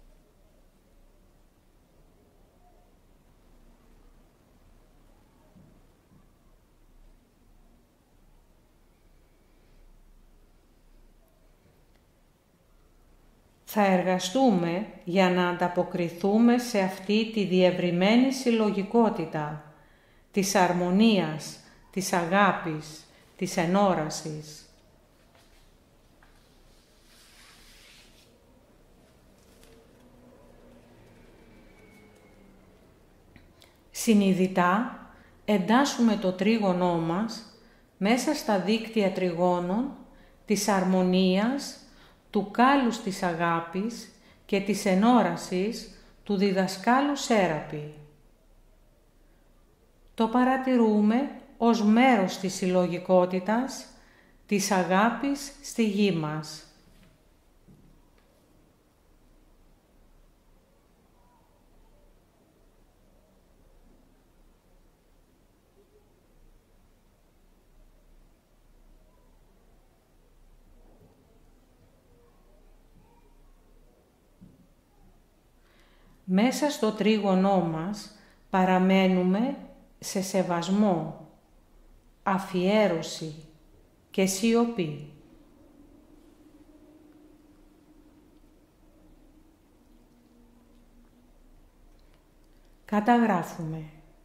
[SPEAKER 3] Θα εργαστούμε για να ανταποκριθούμε σε αυτή τη διευρυμένη συλλογικότητα της αρμονίας, της αγάπης, της ενόρασης. Συνειδητά εντάσσουμε το τρίγωνό μας μέσα στα δίκτυα τριγώνων της αρμονίας, του κάλους της αγάπης και της ενόρασης του διδασκάλου Σέραπη. Το παρατηρούμε ως μέρος της συλλογικότητας της αγάπης στη γη μας. Μέσα στο τρίγωνό μας παραμένουμε σε σεβασμό, αφιέρωση και σιωπή. Καταγράφουμε.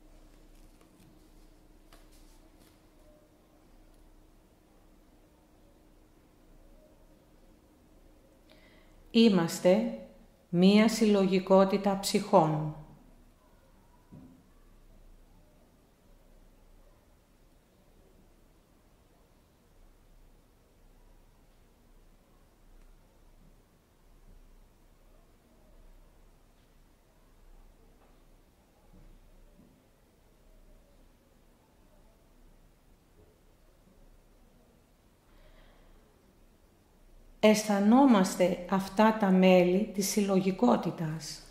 [SPEAKER 3] Είμαστε μία συλλογικότητα ψυχών. Αισθανόμαστε αυτά τα μέλη της συλλογικότητας.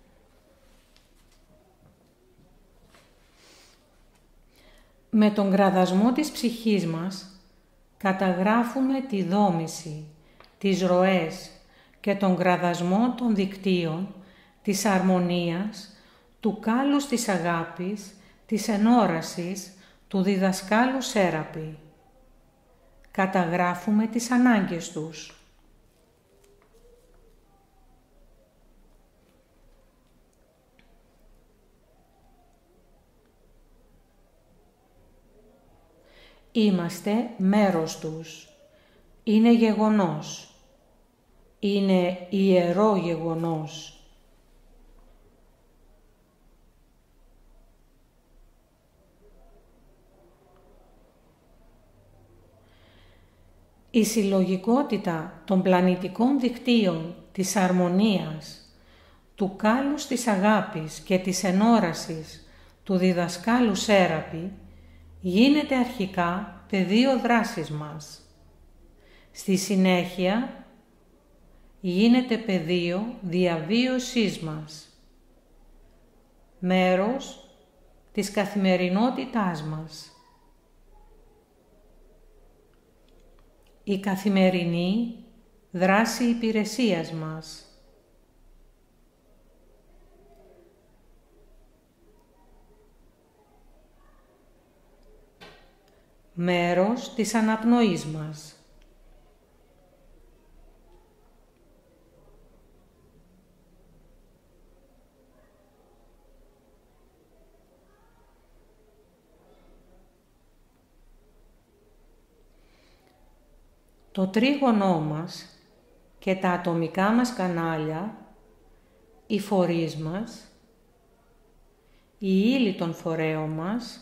[SPEAKER 3] Με τον γραδασμό της ψυχής μας καταγράφουμε τη δόμηση, τις ροές και τον γραδασμό των δικτύων, της αρμονίας, του κάλους της αγάπης, της ενόρασης, του διδασκάλου Σέραπη. Καταγράφουμε τις ανάγκες τους. Είμαστε μέρος τους. Είναι γεγονός. Είναι ιερό γεγονός. Η συλλογικότητα των πλανητικών δικτύων της αρμονίας, του κάλους της αγάπης και της ενόρασης του διδασκάλου Σέραπη γίνεται αρχικά πεδίο δράσης μας. Στη συνέχεια γίνεται πεδίο διαβίωσής μας, μέρος της καθημερινότητάς μας. Η καθημερινή δράση υπηρεσίας μας. μέρος της αναπνοής μας. Το τρίγωνό μας και τα ατομικά μας κανάλια, οι φορείς μας, η ύλη των φορέων μας,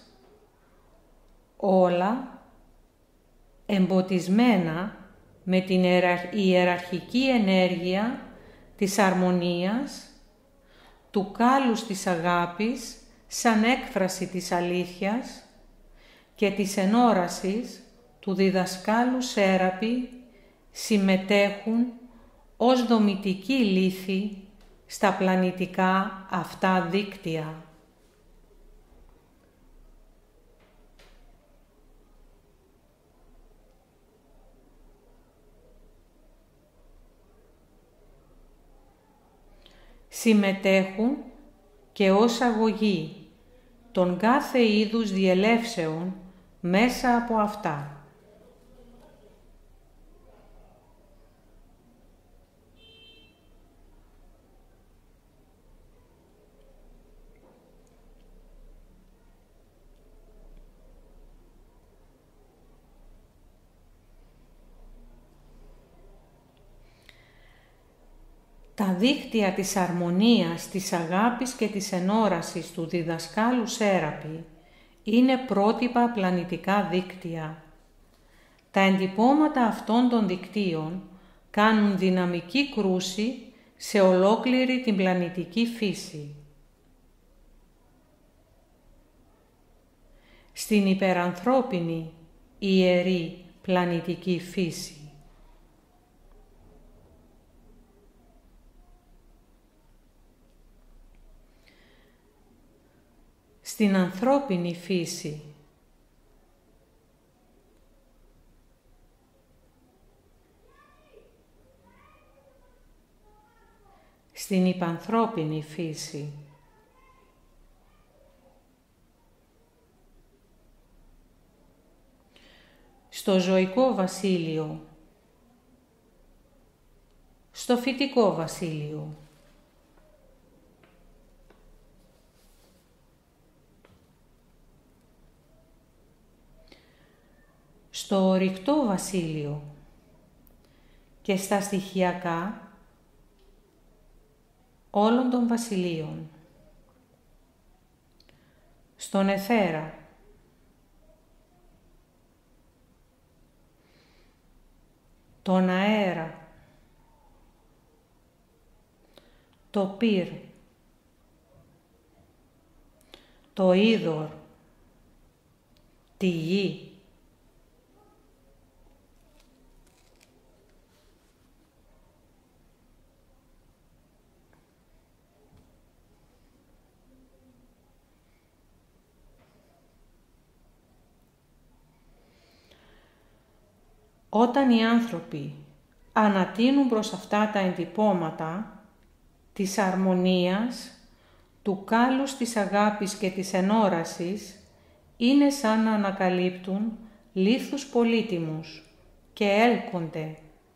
[SPEAKER 3] όλα εμποτισμένα με την ιεραρχική ενέργεια της αρμονίας, του κάλους της αγάπης σαν έκφραση της αλήθειας και της ενόρασης του διδασκάλου Σέραπη συμμετέχουν ως δομητική λύθη στα πλανητικά αυτά δίκτυα. Συμμετέχουν και ως αγωγή των κάθε είδους διελεύσεων μέσα από αυτά. Τα δίκτυα της αρμονίας, της αγάπης και της ενόρασης του διδασκάλου Σέραπη είναι πρότυπα πλανητικά δίκτυα. Τα εντυπώματα αυτών των δικτύων κάνουν δυναμική κρούση σε ολόκληρη την πλανητική φύση. Στην υπερανθρώπινη ιερή πλανητική φύση. Στην ανθρώπινη φύση. Στην υπανθρώπινη φύση. Στο ζωικό βασίλειο. Στο φυτικό βασίλειο. Στο ορυκτό βασίλειο και στα στοιχειακά όλων των βασιλείων. Στον αιθέρα, τον αέρα, το πυρ, το είδωρ, τη γη, όταν οι άνθρωποι ανατείνουν προς αυτά τα εντυπώματα της αρμονίας, του κάλους της αγάπης και της ενόρασης, είναι σαν να ανακαλύπτουν λίθους πολύτιμους και έλκονται.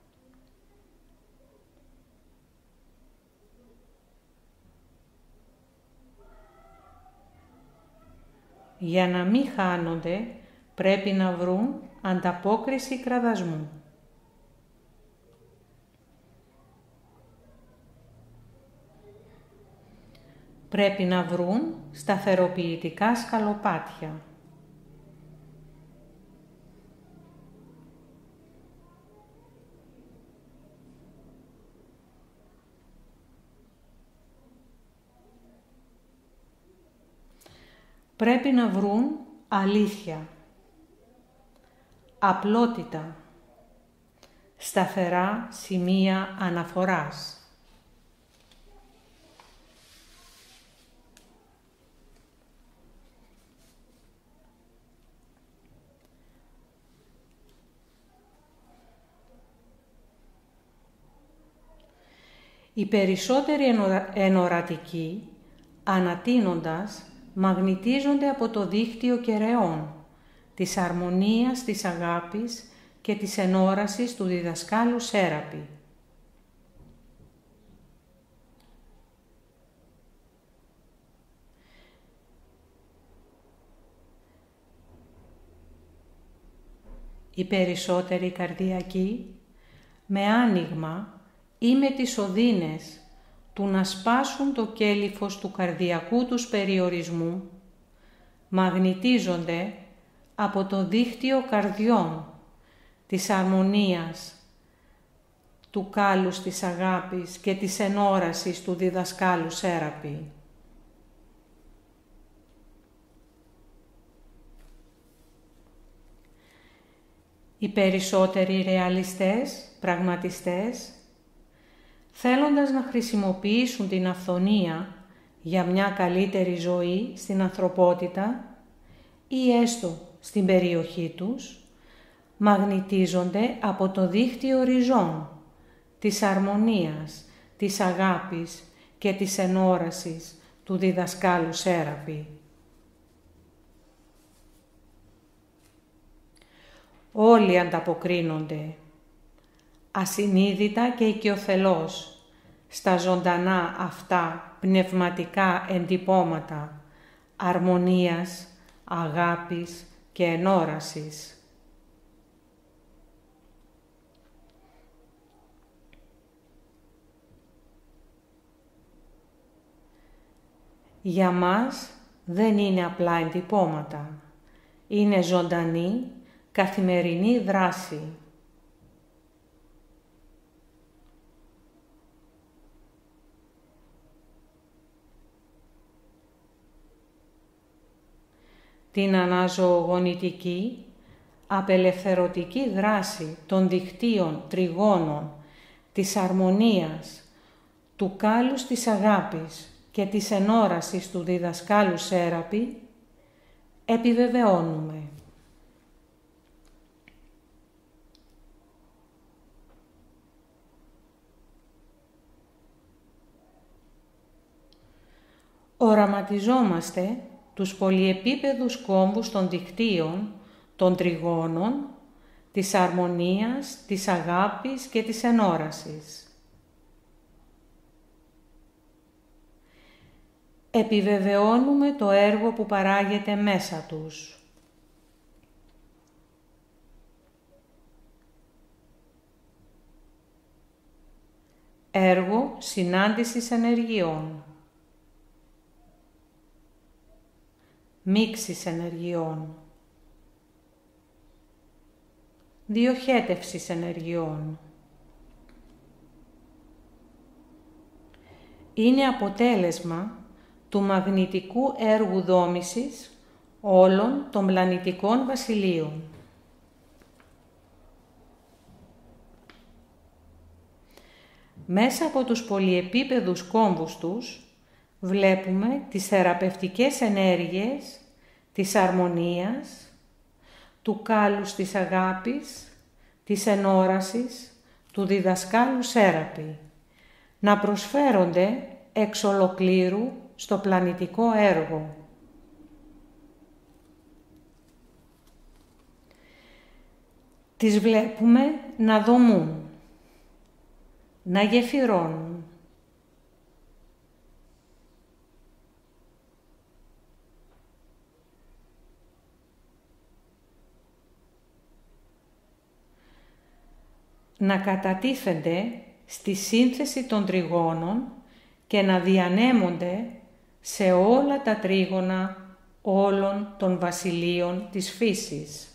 [SPEAKER 3] Για να μην χάνονται, πρέπει να βρουν ανταπόκριση κραδασμού. Πρέπει να βρουν σταθεροποιητικά σκαλοπάτια. Πρέπει να βρουν αλήθεια, απλότητα, σταθερά σημεία αναφοράς. Οι περισσότεροι ενορατικοί, ανατείνοντας, μαγνητίζονται από το δίκτυο κεραιών, της αρμονίας, της αγάπης και της ενόρασης του διδασκάλου Σέραπη. Οι περισσότεροι καρδιακοί, με άνοιγμα ή με τις οδύνες του να σπάσουν το κέλυφος του καρδιακού τους περιορισμού, μαγνητίζονται από το δίκτυο καρδιών της αρμονίας, του κάλους της αγάπης και της ενόρασης του διδασκάλου Σέραπη. Οι περισσότεροι ρεαλιστές, πραγματιστές, θέλοντας να χρησιμοποιήσουν την αυθονία για μια καλύτερη ζωή στην ανθρωπότητα ή έστω στην περιοχή τους, μαγνητίζονται από το δίκτυο ριζών της αρμονίας, της αγάπης και της ενόρασης του διδασκάλου Σέραπη. Όλοι ανταποκρίνονται, ασυνείδητα και οικειοθελώς, στα ζωντανά αυτά πνευματικά εντυπώματα αρμονίας, αγάπης και ενόρασης. Για μας δεν είναι απλά εντυπώματα, είναι ζωντανή καθημερινή δράση. Την αναζωογονητική, απελευθερωτική δράση των δικτύων τριγώνων, της αρμονίας, του κάλους της αγάπης και της ενόρασης του διδασκάλου Σέραπη, επιβεβαιώνουμε. Οραματιζόμαστε τους πολυεπίπεδους κόμβους των δικτύων, των τριγώνων, της αρμονίας, της αγάπης και της ενόρασης. Επιβεβαιώνουμε το έργο που παράγεται μέσα τους. Έργο συνάντησης ενεργειών. Μίξης ενεργειών, διοχέτευσης ενεργειών. Είναι αποτέλεσμα του μαγνητικού έργου δόμησης όλων των πλανητικών βασιλείων. Μέσα από τους πολυεπίπεδους κόμβους τους βλέπουμε τις θεραπευτικές ενέργειες της αρμονίας, του κάλους της αγάπης, της ενόρασης, του διδασκάλου Σέραπη, να προσφέρονται εξ ολοκλήρου στο πλανητικό έργο. Τις βλέπουμε να δομούν, να γεφυρώνουν, να κατατίθενται στη σύνθεση των τριγώνων και να διανέμονται σε όλα τα τρίγωνα όλων των βασιλείων της φύσης.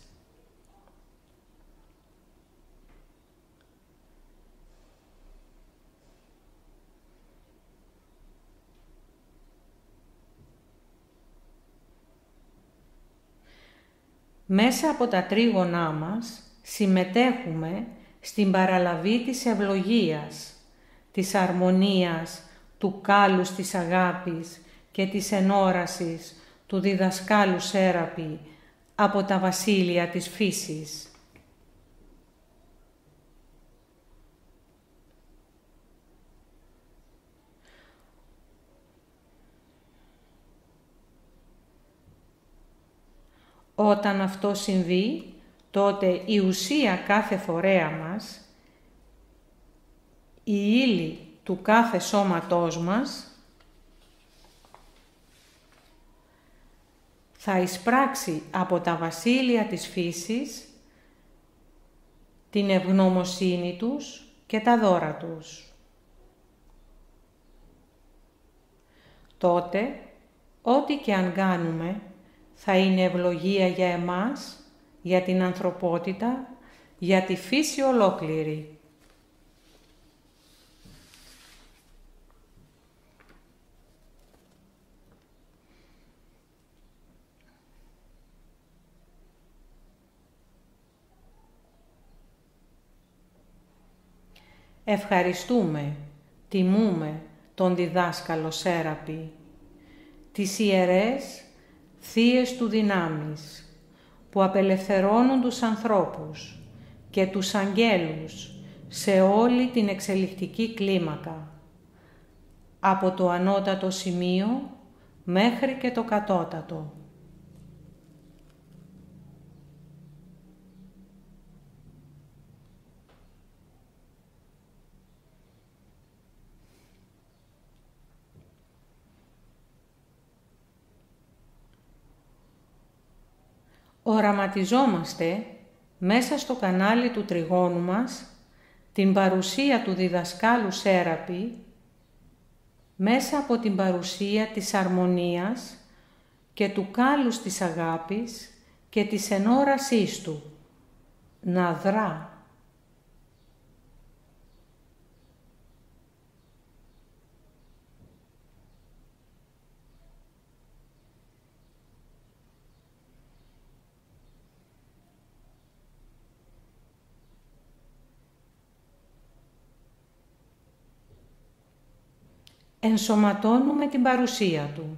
[SPEAKER 3] Μέσα από τα τρίγωνά μας συμμετέχουμε στην παραλαβή της ευλογίας, της αρμονίας, του κάλους της αγάπης και της ενόρασης του διδασκάλου Σέραπη από τα βασίλεια της φύσης. Όταν αυτό συμβεί, τότε η ουσία κάθε φορέα μας, η ύλη του κάθε σώματός μας, θα εισπράξει από τα βασίλεια της φύσης την ευγνωμοσύνη τους και τα δώρα τους. Τότε, ό,τι και αν κάνουμε, θα είναι ευλογία για εμάς, για την ανθρωπότητα, για τη φύση ολόκληρη. Ευχαριστούμε, τιμούμε τον διδάσκαλο Σέραπη, τις ιερές θείες του δυνάμεις, που απελευθερώνουν τους ανθρώπους και τους αγγέλους σε όλη την εξελικτική κλίμακα, από το ανώτατο σημείο μέχρι και το κατώτατο. Οραματιζόμαστε μέσα στο κανάλι του τριγώνου μας την παρουσία του διδασκάλου Σέραπη, μέσα από την παρουσία της αρμονίας και του κάλους της αγάπης και της ενόρασής του, να δρά. Ενσωματώνουμε την παρουσία του.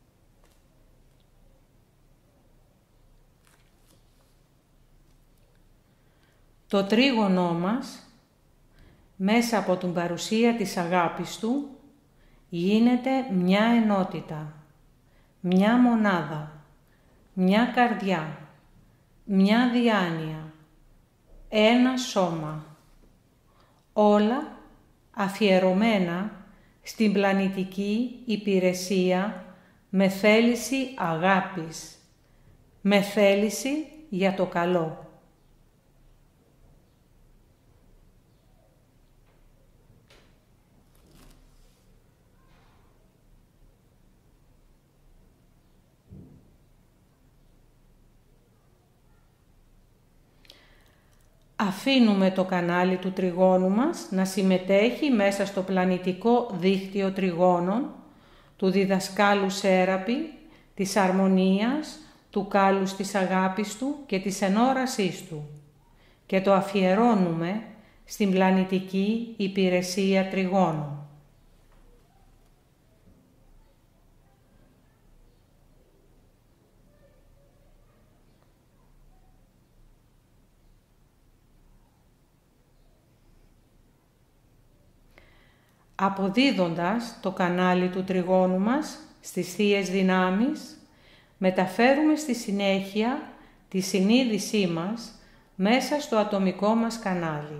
[SPEAKER 3] Το τρίγωνό μας, μέσα από την παρουσία της αγάπης του, γίνεται μια ενότητα, μια μονάδα, μια καρδιά, μια διάνοια, ένα σώμα. Όλα αφιερωμένα στην πλανητική υπηρεσία με θέληση αγάπης, με θέληση για το καλό. Αφήνουμε το κανάλι του τριγώνου μας να συμμετέχει μέσα στο πλανητικό δίκτυο τριγώνων του διδασκάλου Σέραπη, της αρμονίας, του κάλους της αγάπης του και της ενόρασής του και το αφιερώνουμε στην πλανητική υπηρεσία τριγώνων. Αποδίδοντας το κανάλι του τριγώνου μας στις θείες δυνάμεις, μεταφέρουμε στη συνέχεια τη συνείδησή μας μέσα στο ατομικό μας κανάλι.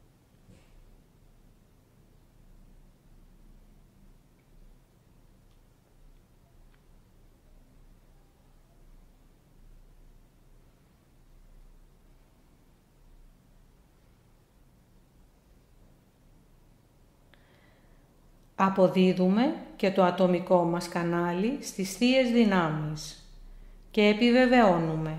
[SPEAKER 3] Αποδίδουμε και το ατομικό μας κανάλι στις θείες δυνάμεις και επιβεβαιώνουμε.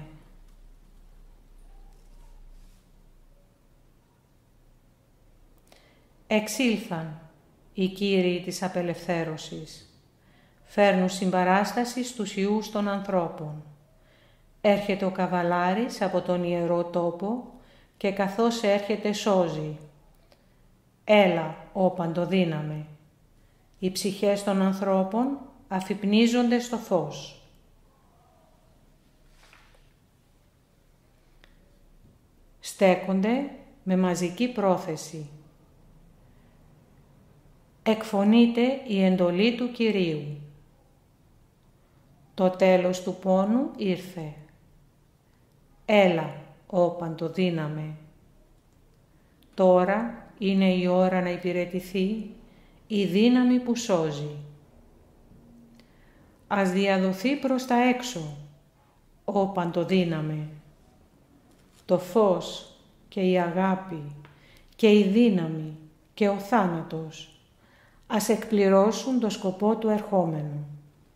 [SPEAKER 3] Εξήλθαν οι Κύριοι της απελευθέρωσης. Φέρνουν συμπαράσταση στους ιούς των ανθρώπων. Έρχεται ο καβαλάρης από τον Ιερό Τόπο και καθώς έρχεται σώζει. Έλα, ó Παντοδύναμε. Οι ψυχές των ανθρώπων αφυπνίζονται στο φως. Στέκονται με μαζική πρόθεση. Εκφωνείται η εντολή του Κυρίου. Το τέλος του πόνου ήρθε. Έλα, Ω Παντοδύναμε. Τώρα είναι η ώρα να υπηρετηθεί η δύναμη που σώζει. Ας διαδοθεί προς τα έξω, Ω Παντοδύναμε. Το φως και η αγάπη και η δύναμη και ο θάνατος ας εκπληρώσουν το σκοπό του ερχόμενου.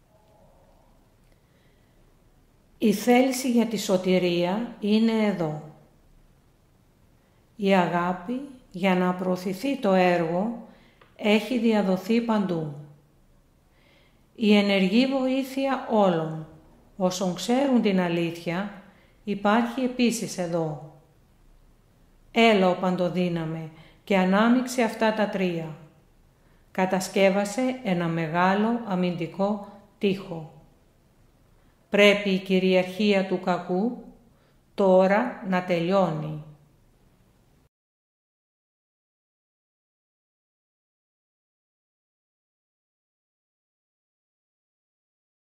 [SPEAKER 3] Η θέληση για τη σωτηρία είναι εδώ. Η αγάπη για να προωθηθεί το έργο έχει διαδοθεί παντού. Η ενεργή βοήθεια όλων όσων ξέρουν την αλήθεια υπάρχει επίσης εδώ. Έλα, Ω Παντοδύναμε, και ανάμειξε αυτά τα τρία. Κατασκεύασε ένα μεγάλο αμυντικό τοίχο. Πρέπει η κυριαρχία του κακού τώρα να τελειώνει.